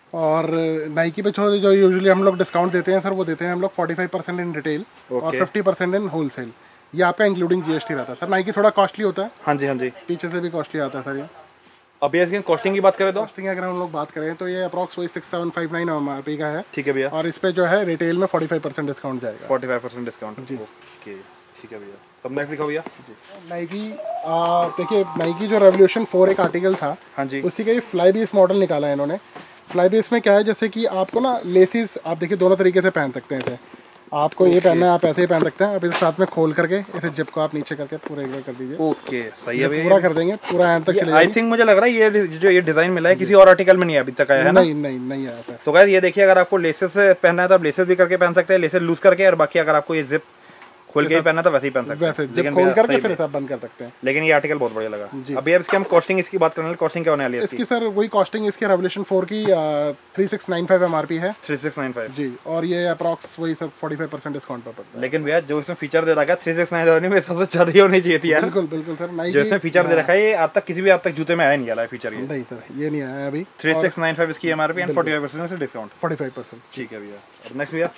और नाइकी पे जो जो यूजुअली हम लोग डिस्काउंट देते हैं सर, वो देते हैं हम लोग forty five percent in retail और फिफ्टी परसेंट इन होलसेल। ये आपका इंक्लूडिंग जीएसटी रहता है सर। नाइकी थोड़ा कॉस्टली होता है। हाँ जी हाँ जी, पीछे से भी कॉस्टली आता है सर ये। अब ये इसकी कॉस्टिंग की बात करें तो कॉस्टिंग अगर हम लोग बात करें तो ये अप्रॉक्स वही six seven five nine M R P का है। ठीक है भैया। और इस पे जो है रिटेल में फोर्टी फाइव परसेंट डिस्काउंट जाएगा। फोर्टी फाइव परसेंट डिस्काउंट जी। ओके ठीक है भैया। सब नेक्स्ट दिखाओ भैया। जी नाइकी, देखिए नाइकी जो रेवोल्यूशन फोर एक आर्टिकल था, हाँ जी, उसी का ये फ्लाई बेस मॉडल निकाला है इन्होंने। फ्लाई बेस में क्या है, जैसे कि आपको ना लेसिस आप देखिए दोनों तरीके से पहन सकते हैं इसे। आपको ये पहनना है आप ऐसे ही पहन सकते हैं। अब इसे साथ में खोल करके इसे जिप को आप नीचे करके पूरा एक बार कर दीजिए। ओके सही है भैया, पूरा कर देंगे, पूरा एंड तक चले आई थिंक मुझे लग रहा है ये जो ये डिजाइन मिला है किसी और आर्टिकल में नहीं अभी तक आया है ना? नहीं नहीं नहीं आया था। तो गाइस ये देखिए, अगर आपको लेसेस पहनना है तो आप लेसेस भी करके पहन सकते हैं, लेसेस लूज करके, और बाकी अगर आपको ये जिप खोल के भी पहनना तो वैसे ही पहन सकते हैं। वैसे जिप खोल करके फिर सब बंद कर सकते हैं। लेकिन ये आर्टिकल बहुत बढ़िया लगा। अभी अब इसकी हम कॉस्टिंग इसकी बात करने वाले, कॉस्टिंग क्या होने वाली है इसकी? सर वही कॉस्टिंग इसकी रेवोल्यूशन फोर की three six nine five MRP है। थ्री सिक्स नाइन फाइव जी, और ये अप्रॉक्स वही सब फोर्टी फाइव परसेंट डिस्काउंट पर पड़ता है। लेकिन भैया जो इसमें फीचर दे रखा है थ्री सिक्स नाइन में सबसे ज्यादा ही होनी चाहिए थी यार। बिल्कुल बिल्कुल सर। नाइकी जो इसमें फीचर दे रखा है ये आज तक किसी भी आज तक जूते में आया नहीं वाला है फीचर। ये नहीं सर, ये नहीं आया अभी। थ्री सिक्स नाइन फाइव इसकी MRP and forty five percent से डिस्काउंट। फोर्टी फाइव परसेंट ठीक है भैया। अब नेक्स्ट भैया,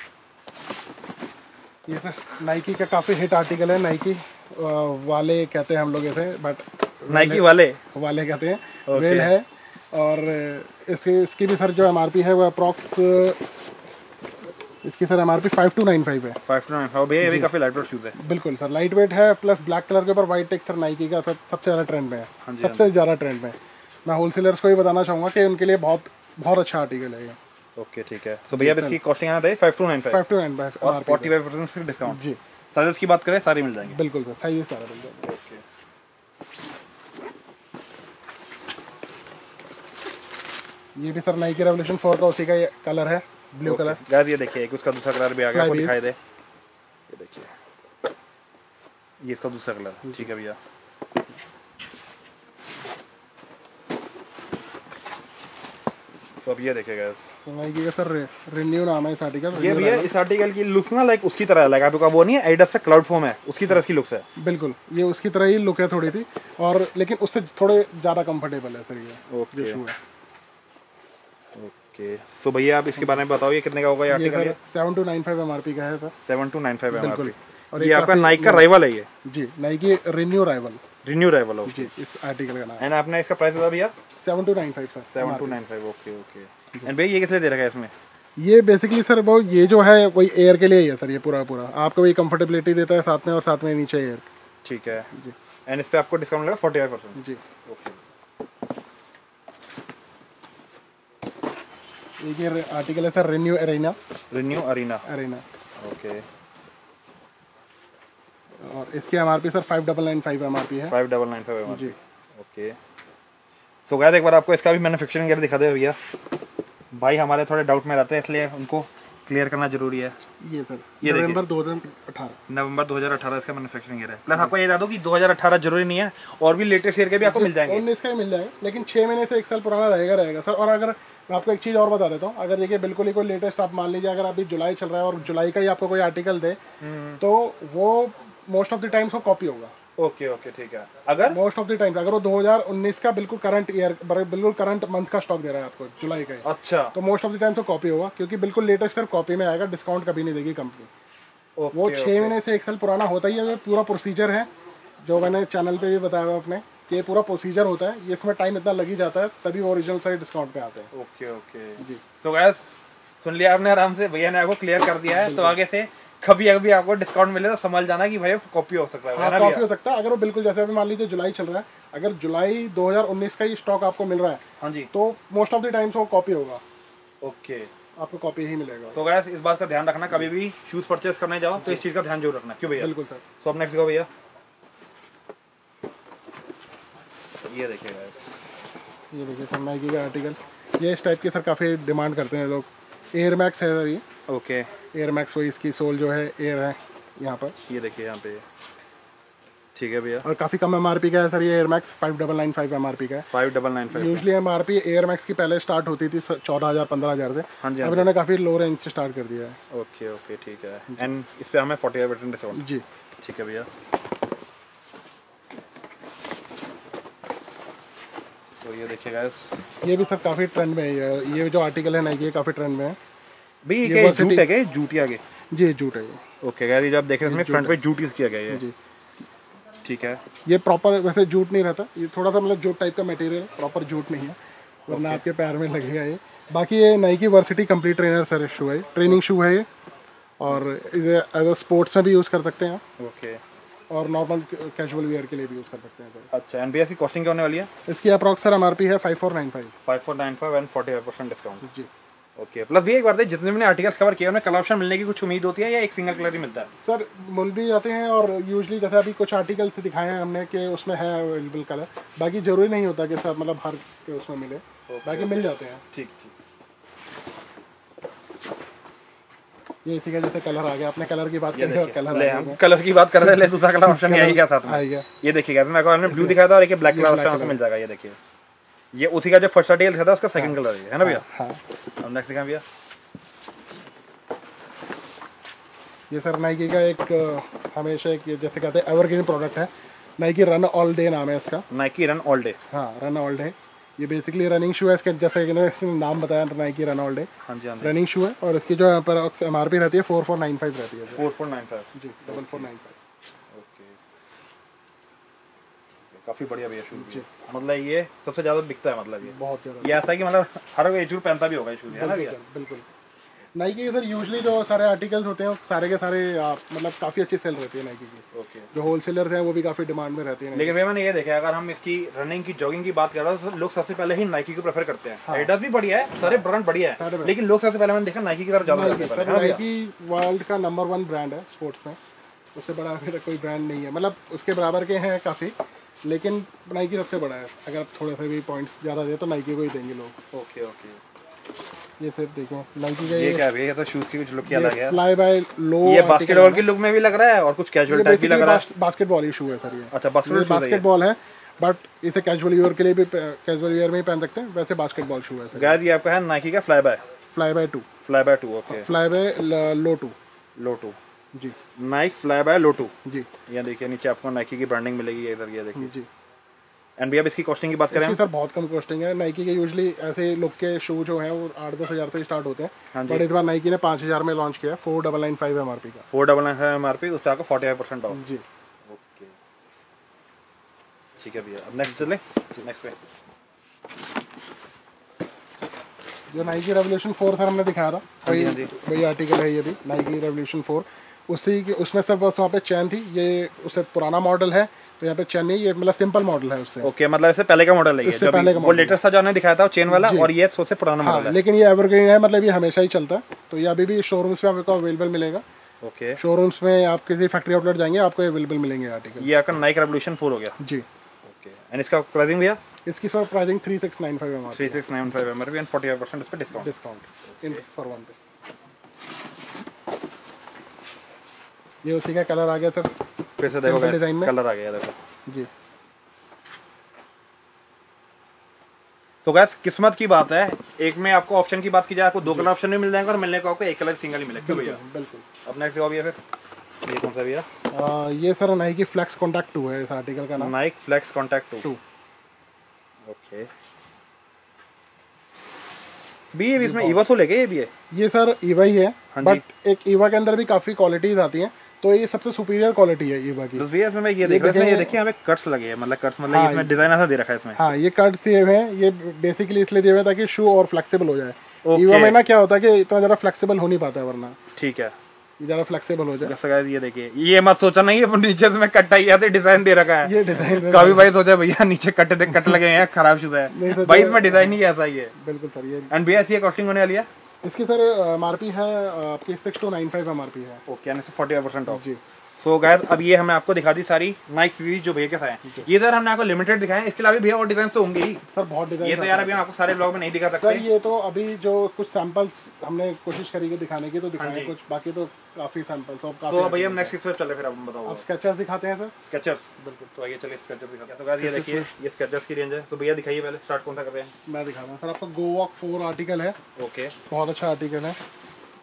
ये सर नाइकी का काफ़ी हिट आर्टिकल है। नाइकी वाले कहते हैं हम लोग इसे, बट नाइकी वाले वाले कहते हैं। वेल है, और इसकी इसकी भी सर जो एमआरपी है वो अप्रॉक्स, इसकी sir MRP five two nine five है। फाइव टू नाइन फाइव भैया, ये भी काफी लाइट वेट शूज है। बिल्कुल सर, लाइट वेट है, प्लस ब्लैक कलर के ऊपर व्हाइट टेक्स सर नाइकी का सब सबसे ज़्यादा ट्रेंड में है। सबसे ज़्यादा ट्रेंड में। मैं होलसेलर्स को ही बताना चाहूँगा कि उनके लिए बहुत बहुत अच्छा आर्टिकल है ये। ओके ठीक है। सो भैया इसकी कॉस्टिंग आना चाहिए five two nine five five two nine five और फोर्टी फाइव परसेंट से डिस्काउंट। जी। साइजेस की बात करें सारी मिल जाएंगे। बिल्कुल सर, साइज सारा मिल जाएगा। ओके ये भी सर नाइकी रेवोल्यूशन फोर का उसी का ये कलर है, ब्लू कलर। गाइस ये देखिए, एक उसका दूसरा कलर भी आ गया, आपको दिखाई दे। ये देखिए, ये इसका दूसरा कलर। ठीक है भैया। तो अब ये देखिए गाइस, नाइकी का सर रिन्यू नाम है इस आर्टिकल। ये भैया इस आर्टिकल की लुक्स ना लाइक उसकी तरह है, लाइक आपका वो नहीं है एडिडास का क्लाउड फॉर्म है, उसकी तरह इसकी लुक्स है। बिल्कुल, ये उसकी तरह ही लुक है थोड़ी सी, और लेकिन उससे थोड़े ज़्यादा कंफर्टेबल है सर ये। ओके शू है। ओके सो भैया आप इसके बारे में बताओ, ये कितने का होगा ये article? Seven two nine five MRP का है sir. Seven two nine five MRP. और ये आपका नाइक का राइवल है ये? जी, Nike Renew Rival. Renew Rival हो जी, इस आर्टिकल का नाम। एंड आपने इसका प्राइस बता भैया? Seven two nine five sir. Seven two nine five okay okay. And भैया ये किस लिए दे रखा है इसमें? ये बेसिकली सर वो ये जो है वही एयर के लिए ही है सर, ये पूरा पूरा आपको वही कंफर्टेबिलिटी देता है साथ में, और साथ में नीचे एयर। ठीक है जी। एंड इस पे आपको डिस्काउंट लगा फोर्टी फाइव परसेंट? जी ओके। ये आर्टिकल है sir Renew Arena. Renew Arena Arena okay. और इसकी MRP sir five double nine five MRP है। Five double nine five MRP जी ओके। सो गाइस एक बार आपको इसका भी मैन्युफैक्चरिंग ईयर दिखा दे भैया, भाई हमारे थोड़े डाउट में रहते हैं इसलिए उनको क्लियर करना जरूरी है। ये सर ये नवंबर दो हज़ार अठारह नवंबर दो हज़ार अठारह इसका मैन्युफैक्चरिंग ईयर है। प्लस आपको ये बता दूं कि दो हज़ार अठारह जरूरी नहीं है, और भी लेटेस्ट ईयर के भी आपको मिल जाएंगे। उन्नीस का ही मिल जाएगा, लेकिन छः महीने से एक साल पुराना रहेगा रहेगा सर। और अगर मैं आपको एक चीज़ और बता देता हूँ, अगर देखिए बिल्कुल ही कोई लेटेस्ट आप मान लीजिए अगर अभी जुलाई चल रहा है और जुलाई का ही आपको कोई आर्टिकल दे, तो वो मोस्ट ऑफ द टाइम्स वो कॉपी होगा। ओके ओके ठीक है। अगर मोस्ट ऑफ द टाइम्स अगर वो दो हज़ार उन्नीस का बिल्कुल करंट ईयर बिल्कुल करंट मंथ का स्टॉक दे रहा है आपको जुलाई का ही, अच्छा, तो मोस्ट ऑफ द टाइम्स वो कॉपी होगा, क्योंकि बिल्कुल लेटेस्ट सिर्फ कॉपी में आएगा, डिस्काउंट कभी नहीं देगी कंपनी। वो छः महीने से एक साल पुराना होता ही है। ये पूरा प्रोसीजर है जो मैंने चैनल पे भी बताया हुआ अपने, कि ये पूरा प्रोसीजर होता है, ये इसमें टाइम इतना लग ही जाता है, तभी वो ओरिजिनल सारे डिस्काउंट पे आते हैं। ओके ओके जी। सो गाइस सुन लिया आपने आराम से, भैया ने आपको क्लियर कर दिया है। तो आगे से कभी अभी आपको डिस्काउंट मिले तो समझ जाना कि भाई कॉपी हो सकता है। हाँ, कॉपी हो सकता है। अगर वो बिल्कुल जैसे अभी मान लीजिए जुलाई चल रहा है, अगर जुलाई दो हज़ार उन्नीस का ही स्टॉक आपको मिल रहा है, हाँ जी, तो मोस्ट ऑफ द टाइम्स वो कॉपी होगा। ओके, आपको कॉपी ही मिलेगा। सो गाइस इस बात का ध्यान रखना, कभी भी शूज परचेस करने जाओ तो इस चीज का ध्यान जरूर रखना। क्यों भैया? बिल्कुल सर। सो अब नेक्स्ट को भैया ये देखिए गाइस, ये देखिए सर नाइकी का आर्टिकल, ये इस टाइप के सर काफ़ी डिमांड करते हैं लोग। एयर मैक्स है सर ये। ओके, एयर मैक्स वही, इसकी सोल जो है एयर है यहाँ पर, ये देखिए यहाँ पे। ठीक है भैया, और काफ़ी कम एमआरपी का है सर ये Air Max, five double nine five MRP का है। Five double nine five usually MRP Air Max की पहले स्टार्ट होती थी चौदह हज़ार पंद्रह हज़ार से। हाँ जी, अब इन्होंने काफ़ी लो रेंज से स्टार्ट कर दिया है। ओके ओके ठीक है। एंड इस पे हमें फोर्टी फाइव परसेंट डिस्काउंट। जी ठीक है भैया। तो ये देखिए गाइस, ये भी सब काफ़ी ट्रेंड में है। ये ये जो आर्टिकल है नाइकी ये काफ़ी ट्रेंड में है भाई। ये क्या जूट है क्या? जूट ही आगे जी जूट है ये। ओके गाइस, ये जो आप देख रहे हैं इसमें फ्रंट पे जूट यूज किया गया है जी। ठीक है। ये प्रॉपर वैसे जूट नहीं रहता, ये थोड़ा सा मतलब जूट टाइप का मटेरियल, प्रॉपर जूट नहीं है, वरना आपके पैर में लगेगा ये। बाकी ये Nike Varsity Complete Trainer sir shoe है, ट्रेनिंग शू है ये, और इसे एज अ स्पोर्ट्स में भी यूज़ कर सकते हैं ओके, और नॉर्मल कैजुअल वेयर के लिए भी यूज़ कर सकते हैं सर। अच्छा, एंड भैया इसकी कॉस्टिंग क्या होने वाली है? इसकी अप्रॉक्स सर एमआरपी है five four nine five five four nine five and forty five percent discount जी। ओके, प्लस भी एक बात है, जितने मैंने आर्टिकल्स कवर किए उनमें कलर ऑप्शन मिलने की कुछ उम्मीद होती है या एक सिंगल कलर ही मिलता है? सर मिल भी जाते हैं, और यूजली जैसे अभी कुछ आर्टिकल्स दिखाए हैं हमने कि उसमें है अवेलेबल कलर, बाकी जरूरी नहीं होता कि सर मतलब हर के उसमें मिले, बाकी मिल जाते हैं। ठीक ठीक। ये इसी का जैसे कलर आ गया, आपने कलर की बात करी और कलर ले हम कलर की बात कर रहे थे, दूसरा कलर ऑप्शन नहीं आएगा साथ में? आएगा। ये देखिएगा, मेरे को आपने ब्लू दिखाया था और एक ब्लैक कलर ऑप्शन आपको मिल जाएगा। ये देखिए, ये उसी का जो फर्स्ट आर्टिकल था उसका सेकंड कलर है ना भैया? हाँ। अब नेक्स्ट दिखाएं भैया। ये सर नाइकी का एक हमेशा एक ये जैसे कहते हैं एवरग्रीन प्रोडक्ट है, नाइकी रन ऑल डे नाम है इसका। Nike Run All Day. हाँ, रन ऑल डे। ये बेसिकली रनिंग शू है, इसके जैसे कि इसने नाम बताया नाइकी रन ऑल डे। हाँ जी, हाँ जी। रनिंग शू है, और इसकी जो एम आर पी रहती है फोर फोर नाइन फाइव रहती है। फोर फोर नाइन फाइव जी, double four nine five. Okay, काफ़ी बढ़िया भैया शूज जी। मतलब ये सबसे ज़्यादा बिकता है, मतलब ये बहुत ज़्यादा, ये ऐसा है कि मतलब हर कोई एज पहनता भी होगा ये शूज, है ना भैया? बिल्कुल। नाइकी के सर यूजली जो सारे आर्टिकल्स होते हैं वो सारे के सारे आ, मतलब काफ़ी अच्छी सेल रहती है नाइकी की। ओके। जो होलसेलर्स हैं वो भी काफ़ी डिमांड में रहती हैं। लेकिन भैया मैंने ये देखा है, अगर हम इसकी रनिंग की, जॉगिंग की बात कर रहे हैं तो लोग सबसे पहले ही नाइकी को प्रेफर करते हैं। हाँ। एडिडास भी बढ़िया है, सारे ब्रांड बढ़िया है, लेकिन लोग सबसे पहले मैंने देखा नाइकी की तरफ ज़्यादा जाते हैं। नाइकी वर्ल्ड का नंबर वन ब्रांड है स्पोर्ट्स में, उससे बड़ा अभी तक कोई ब्रांड नहीं है, मतलब उसके बराबर के हैं काफ़ी, लेकिन नाइकी सबसे बड़ा है। अगर आप थोड़े से भी पॉइंट्स ज़्यादा दे तो नाइकी को ही देंगे लोग। Okay okay. ये सिर्फ देखो नाइकी का ये क्या है? ये तो शूज की कुछ लुक क्या लग गया, फ्लाई बाय लो। ये बास्केटबॉल की लुक में भी लग रहा है और कुछ कैजुअल टाइप भी लग रहा है। बास्केटबॉल ही शू है सर ये। अच्छा, बास्केटबॉल बास्केटबॉल है, बट इसे कैजुअल वेयर के लिए भी कैजुअल वेयर में ही पहन सकते हैं, वैसे बास्केटबॉल शू है सर। गाइस ये आपका है नाइकी का Fly By Fly By two Fly By two okay, Fly By low two low two जी, Nike Fly By low two जी। ये देखिए, नीचे आपको नाइकी की ब्रांडिंग मिलेगी इधर, ये देखिए जी। एंड भैया इसकी कॉस्टिंग की बात करें इसकी सर बहुत कम कॉस्टिंग है। नाइकी के यूजुअली ऐसे लुक के शू जो हैं वो आठ दस हज़ार से स्टार्ट होते हैं, बट इस बार नाइकी ने पाँच हज़ार में लॉन्च किया, four double nine five M R P का। Four double nine five M R P, उससे आपको फोर्टी फाइव परसेंट ऑफ जी। ओके ठीक है भैया। अब नेक्स्ट चले, नेक्स्ट पे जो नाइकी रेवोल्यूशन फोर सर हमने दिखाया था, वही वही आर्टिकल है ये भी, नाइकी रेवोल्यूशन फोर। उसी के उसमें सर बस वहाँ पे चैन थी, ये उससे पुराना मॉडल है, तो यहाँ पे चैन नहीं, ये मतलब सिंपल मॉडल है उससे। ओके, मतलब इससे पहले का मॉडल है ये, इससे पहले का वो लेटेस्ट था जो हमने दिखाया था चेन वाला, और ये सबसे पुराना हाँ, मॉडल है। लेकिन ये एवरग्रीन है, मतलब ये हमेशा ही चलता है, तो ये अभी भी शोरूम्स में आपको अवेलेबल मिलेगा। ओके, शोरूम्स में आप किसी फैक्ट्री आउटलेट जाएंगे आपको अवेलेबल मिलेंगे आर्टिकल। ये आपका नाइक रेवोल्यूशन फोर हो गया जी। ओके, एंड इसका प्राइसिंग भैया? इसकी sir pricing three six nine five M R three six nine five M R P and forty five percent इस पे discount discount in for one पे। ये उसी का कलर आ गया सर, फिर से देखो डिजाइन में कलर आ गया देखो जी। तो गैस किस्मत की बात है, एक में आपको ऑप्शन की बात की जाए, आपको दो कलर ऑप्शन भी मिल जाएंगे और मिलने को आपको एक कलर सिंगल ही मिलेगा। क्यों भैया? बिल्कुल। अब नेक्स्ट देखो भैया, फिर ये कौन सा भैया? ये sir Nike Flex Contact two है इस आर्टिकल का नाम। Nike Flex Contact two okay. भी ये भी इसमें ईवा सोल है क्या? ये भी है? ये सर ईवा ही है, बट एक ईवा के अंदर भी काफी क्वालिटीज आती हैं, तो ये सबसे सुपीरियर क्वालिटी है ईवा की। भैया इसमें मैं ये देख रहा हूं, इसमें ये देखिए हमें कट्स लगे हैं, मतलब कट्स मतलब इसमें डिजाइन ऐसा दे रखा है इसमें। हाँ, ये कट्स दिए हुए हैं, ये बेसिकली इसलिए दिए हुए हैं ताकि शू और फ्लेक्सिबल हो जाए। ईवा में ना क्या होता है कि इतना ज़्यादा फ्लेक्सिबल हो नहीं पाता है, वरना ठीक है ज़्यादा फ्लेक्सिबल हो जाए। जैसा गाइस ये देखिए, ये मत सोचा नहीं है नीचे से मैं कट आई आते डिजाइन दे रखा है, ये डिजाइन काफी भाई सोचा भैया नीचे कट दे कट लगे हैं खराब शुदा है, भाई इसमें डिजाइन ही ऐसा ही है। बिल्कुल सर। ये एंड भैया ऐसी कॉस्टिंग होने वाली है इसकी सर एमआरपी है आपकी six two nine five MRP है। ओके, यानी फोर्टी फाइव परसेंट ऑफ जी। सो गाइस अब ये हमने आपको दिखा दी सारी नाइक सीरीज जो भैया के साथ हैं। ये इधर हमने आपको लिमिटेड दिखाए हैं, इसके अलावा भैया और डिजाइन तो होंगे ही सर, बहुत डिजाइन। ये तो यार अभी हम आपको सारे ब्लॉग में नहीं दिखा सकते सर। ये तो अभी जो कुछ सैंपल्स हमने कोशिश करी है दिखाने की, तो दिखाए कुछ, बाकी तो काफी सैंपल्स। तो भैया हम नेक्स्ट किस तरफ चले फिर, आप बताओ। आप स्केचर्स दिखाते हैं सर? स्केचर्स बिल्कुल, तो आइए चलिए स्केचर्स दिखाते हैं। तो गाइस ये देखिए ये स्केचर्स की रेंज है, तो भैया दिखाइए पहले स्टार्ट कौन सा कर रहे हैं? मैं दिखा रहा हूँ सर, आपका गो वॉक फोर आर्टिकल है। ओके, बहुत अच्छा आर्टिकल है,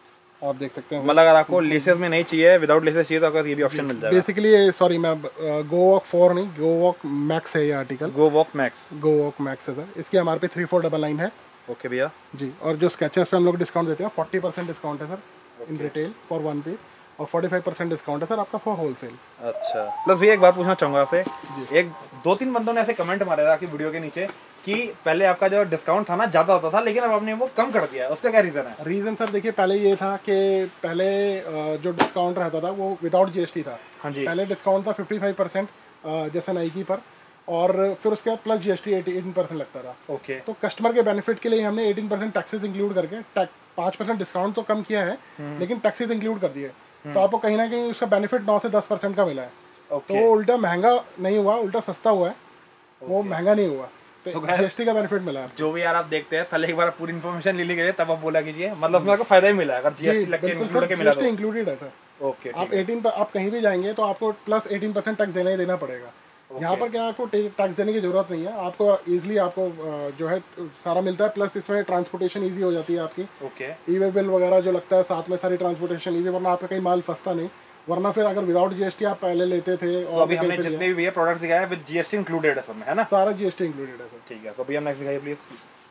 आप देख सकते हैं। मतलब अगर आपको लेसेस में नहीं चाहिए, विदाउट लेसेस चाहिए, तो आपको ये भी ऑप्शन मिल जाएगा। बेसिकली सॉरी मैं गो वॉक फोर नहीं, गो वॉक मैक्स है ये article. Go Walk Max, Go Walk Max है सर। इसकी MRP three four double nine है। ओके भैया जी। और जो स्केचर्स पे हम लोग डिस्काउंट देते हैं फोर्टी परसेंट डिस्काउंट है sir in retail for one piece, और फोर्टी फाइव परसेंट डिस्काउंट है सर आपका फॉर होलसेल। अच्छा, प्लस भैया एक बात पूछना चाहूँगा आपसे, एक दो तीन बंदों ने ऐसे कमेंट मारे था कि वीडियो के नीचे कि पहले आपका जो डिस्काउंट था ना ज़्यादा होता था, लेकिन अब आपने वो कम कर दिया है, उसका क्या रीज़न है? रीज़न सर देखिए, पहले ये था कि पहले जो डिस्काउंट रहता था वो विदाउट जीएसटी था। हाँ जी। पहले डिस्काउंट था फिफ्टी फाइव परसेंट जैसे नाइकी पर, और फिर उसके बाद प्लस जीएसटी एटीन परसेंट लगता था। ओके। तो कस्टमर के बेनिफिट के लिए हमने एटीन परसेंट टैक्सेस इंक्लूड करके पाँच परसेंट डिस्काउंट तो कम किया है, लेकिन टैक्सेस इंक्लूड कर दिए, तो आपको कहीं ना कहीं उसका बेनिफिट नौ से दस परसेंट का मिला है। तो वो उल्टा महंगा नहीं हुआ, उल्टा सस्ता हुआ है, वो महंगा नहीं हुआ, जीएसटी का बेनिफिट मिला है। जो भी यार आप देखते हैं, पहले एक बार पूरी इन्फॉर्मेशन ले ली गई तब आप बोला कीजिए, मतलब उसमें आपको फायदा ही मिला है अगर जीएसटी लग के इंक्लूड के मिला तो। इंक्लूडेड है सर। ओके। आप एटीन पर आप कहीं भी जाएंगे तो आपको प्लस एटीन परसेंट टैक्स देना ही देना पड़ेगा। यहाँ पर क्या आपको टैक्स देने की जरूरत नहीं है, आपको इजीली आपको जो है सारा मिलता है, प्लस इसमें ट्रांसपोर्टेशन इजी हो जाती है आपकी। ओके। ई वे बिल वगैरह जो लगता है साथ में, सारी ट्रांसपोर्टेशन इजी, वरना आपका कहीं माल फंसता नहीं, वरना फिर अगर विदाउट जीएसटी आप पहले लेते थे। और अभी हमने जितने भी भैया प्रोडक्ट्स दिखाए विद जीएसटी इंक्लूडेड है सब में, है ना? सारा जीएसटी इंक्लूडेड है सर। ठीक है, तो भैया नेक्स्ट दिखाइए प्लीज।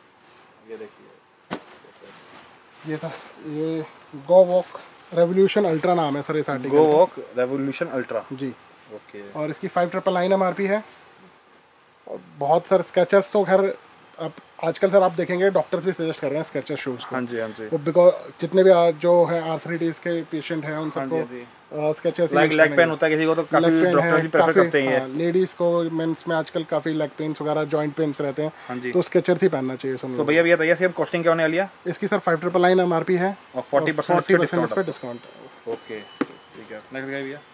ये देखिए, ये सर ये गो वॉक रेवोल्यूशन अल्ट्रा नाम है सर इस आर्टिकल। गो वॉक रेवोल्यूशन अल्ट्रा, जी। ओके। और इसकी फाइव ट्रिपल नाइन एमआरपी है। और बहुत सर स्केचर्स तो खैर अब आजकल सर आप देखेंगे डॉक्टर्स भी सजेस्ट कर रहे हैं स्केचर शूज को। हाँ जी, हाँ जी। वो बिकॉज जितने भी आ, जो है आर्थराइटिस के पेशेंट हैं उन सबको स्केचर्स, लाइक लेग पेन होता है किसी को, तो काफी डॉक्टर भी प्रेफर करते हैं ये। लेडीज को मेंस में आजकल काफी लेग पेन्स वगैरह, जॉइंट पेन्स रहते हैं, हाँ जी। तो स्केचर्स ही पहनना चाहिए सब। तो भैया भैया बताइए इसकी कॉस्टिंग क्या होने वाली है? इसकी sir five triple nine MRP है और फोर्टी परसेंट पे डिस्काउंट। ओके, ठीक है। नेक्स्ट गाइस भैया,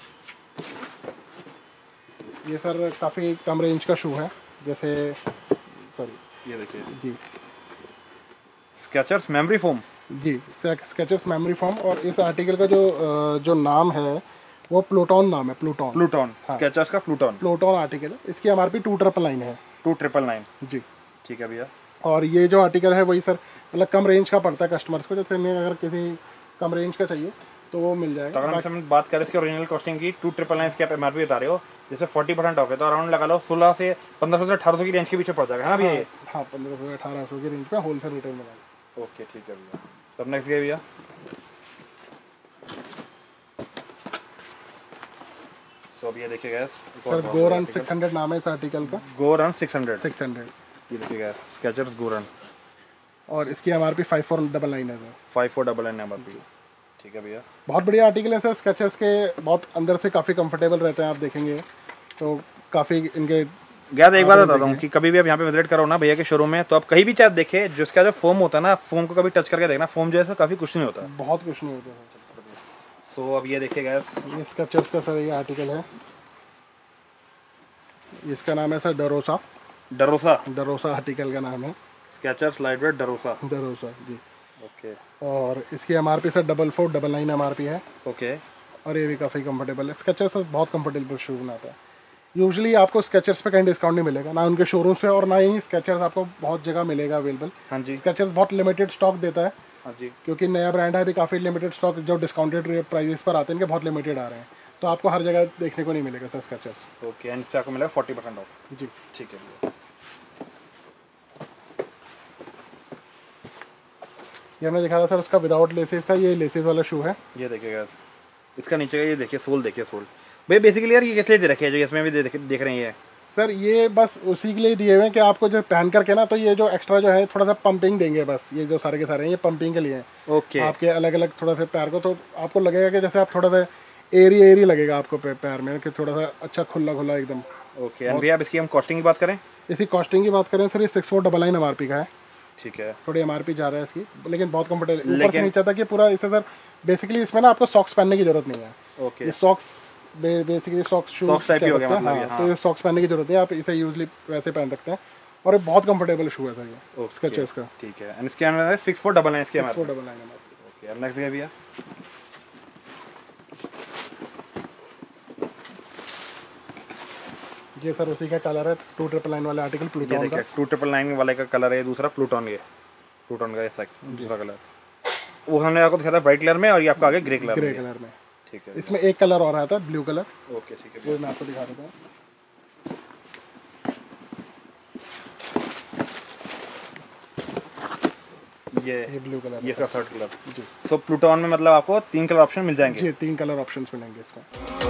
ये सर काफी कम रेंज का शू है, जैसे सॉरी ये देखिए जी, स्केचर्स मेमोरी फोम। जी, स्केचर्स मेमोरी फोम। और इस आर्टिकल का जो जो नाम है वो प्लूटॉन नाम है, प्लूटॉन। प्लूटॉन, स्केचर्स का प्लूटॉन। प्लूटॉन आर्टिकल है, इसकी एमआरपी टू ट्रिपल नाइन है। टू ट्रिपल नाइन जी, ठीक है भैया। और ये जो आर्टिकल है वही सर मतलब कम रेंज का पड़ता है कस्टमर्स को, जैसे इन्हें अगर किसी कम रेंज का चाहिए तो वो मिल जाएगा। तो अगर हम बात करें इसके ओरिजिनल कॉस्टिंग की, टू ट्रिपल नाइन की आप एमआरपी बता रहे हो, जैसे फोर्टी परसेंट ऑफ है, तो अराउंड लगा लो सोलह से पंद्रह सौ से अठारह सौ की रेंज के पीछे पड़ जाएगा, है ना भैया? हाँ, पंद्रह सौ अठारह सौ की रेंज पे होलसेल रिटेल में। ओके, ठीक है भैया। सब नेक्स्ट गए भैया, सो अब ये देखिए guys, sir Go Run six hundred नाम है इस आर्टिकल का। Go Run six hundred six hundred ये देखिए गैस, स्केचर्स गो रन, और इसकी MRP five four double nine है sir. Five four double nine MRP, ठीक है भैया। बहुत बढ़िया आर्टिकल है सर, स्केचर्स के बहुत अंदर से काफ़ी कंफर्टेबल रहते हैं, आप देखेंगे तो काफ़ी इनके। गैस एक बात बताता हूँ कि कभी भी आप यहाँ पे विजिट करो ना भैया के शोरूम में, तो आप कहीं भी चाहे देखे, जिसका जो फोम होता है ना, फोम को कभी टच करके देखना, फोम जो है काफ़ी कुछ नहीं होता, बहुत कुछ नहीं होता है। सो अब ये देखिए गैस, ये स्केचर्स का सर ये आर्टिकल है, इसका नाम है सर डरोसा। डरोसा, डरोसा आर्टिकल का नाम है, स्केचर्स लाइटवेट डरोसा। डरोसा जी, ओके। और इसकी MRP sir double four double nine MRP है। ओके। और ये भी काफ़ी कंफर्टेबल है, स्केचर्स बहुत कंफर्टेबल शू बनाता है। यूजुअली आपको स्केचर्स पे कहीं डिस्काउंट नहीं मिलेगा, ना उनके शोरूम्स पे, और ना ही स्केचर्स आपको बहुत जगह मिलेगा अवेलेबल। हाँ जी। स्केचर्स बहुत लिमिटेड स्टॉक देता है, हाँ जी, क्योंकि नया ब्रांड है, अभी काफ़ी लिमिटेड स्टॉक जो डिस्काउंटेड प्राइसेस पर आते हैं, इनके बहुत लिमिटेड आ रहे हैं, तो आपको हर जगह देखने को नहीं मिलेगा सर स्केचर्स। ओके, एंड इस पे आपको मिलेगा फोर्टी परसेंट ऑफ। जी, ठीक है भैया। ये हमने दिखा था सर उसका विदाउट लेसेस का, ये लेसेस वाला शू है। ये देखिए गैस, इसका नीचे का ये देखिए सोल, देखिए सोल भैया। बेसिकली यार ये किस लिए दे रखे हैं, जो इसमें भी देख देख रहे हैं सर, ये बस उसी के लिए दिए हुए हैं कि आपको जो पहन करके ना, तो ये जो एक्स्ट्रा जो है थोड़ा सा पंपिंग देंगे, बस ये जो सारे के सारे हैं ये पंपिंग के लिए हैं। ओके। आपके अलग अलग थोड़ा सा पैर को, तो आपको लगेगा कि जैसे आप थोड़ा सा एरी एरी लगेगा आपको पैर में, कि थोड़ा सा अच्छा खुला खुला एकदम। ओके, एंड भैया अब इसकी हम कॉस्टिंग की बात करें, इसी कॉस्टिंग की बात करें सर, ये six four double nine M R P का है। ठीक है, थोड़ी एम आर पी जा रहा है इसकी, लेकिन बहुत कंफर्टेबल, ऊपर से नीचे तक ये पूरा इसे सर बेसिकली इसमें ना आपको सॉक्स पहनने की जरूरत नहीं है। ओके। ये socks basically socks shoes type ही हो गया, मतलब ये, हाँ, तो ये सॉक्स पहनने की जरूरत है, आप इसे यूजली वैसे पहन सकते हैं, और ये बहुत कंफर्टेबल शू है सर ये स्केचर्स का। ठीक है, एंड इसके अंदर सिक्स फोर डबल नाइन इसके six four double nine M R P. Okay, अब नेक्स्ट है भैया, ये सर उसी का कलर है, टू ट्रिपल नाइन वाले आर्टिकल प्लूटॉन का। टू ट्रिपल नाइन वाले का कलर है, दूसरा प्लूटॉन, ये प्लूटॉन का ऐसा दूसरा कलर। वो हमने आपको दिखाया था व्हाइट कलर में और ये आपका आगे ग्रे कलर ग्रे कलर में। ठीक है, इसमें एक कलर और आया था ब्लू कलर। ओके ठीक है, वो मैं आपको दिखा देता हूँ। ये ये ब्लू कलर, ये इसका थर्ड कलर जी। सो प्लूटॉन में मतलब आपको तीन कलर ऑप्शन मिल जाएंगे। जी, तीन कलर ऑप्शंस मिलेंगे इसका।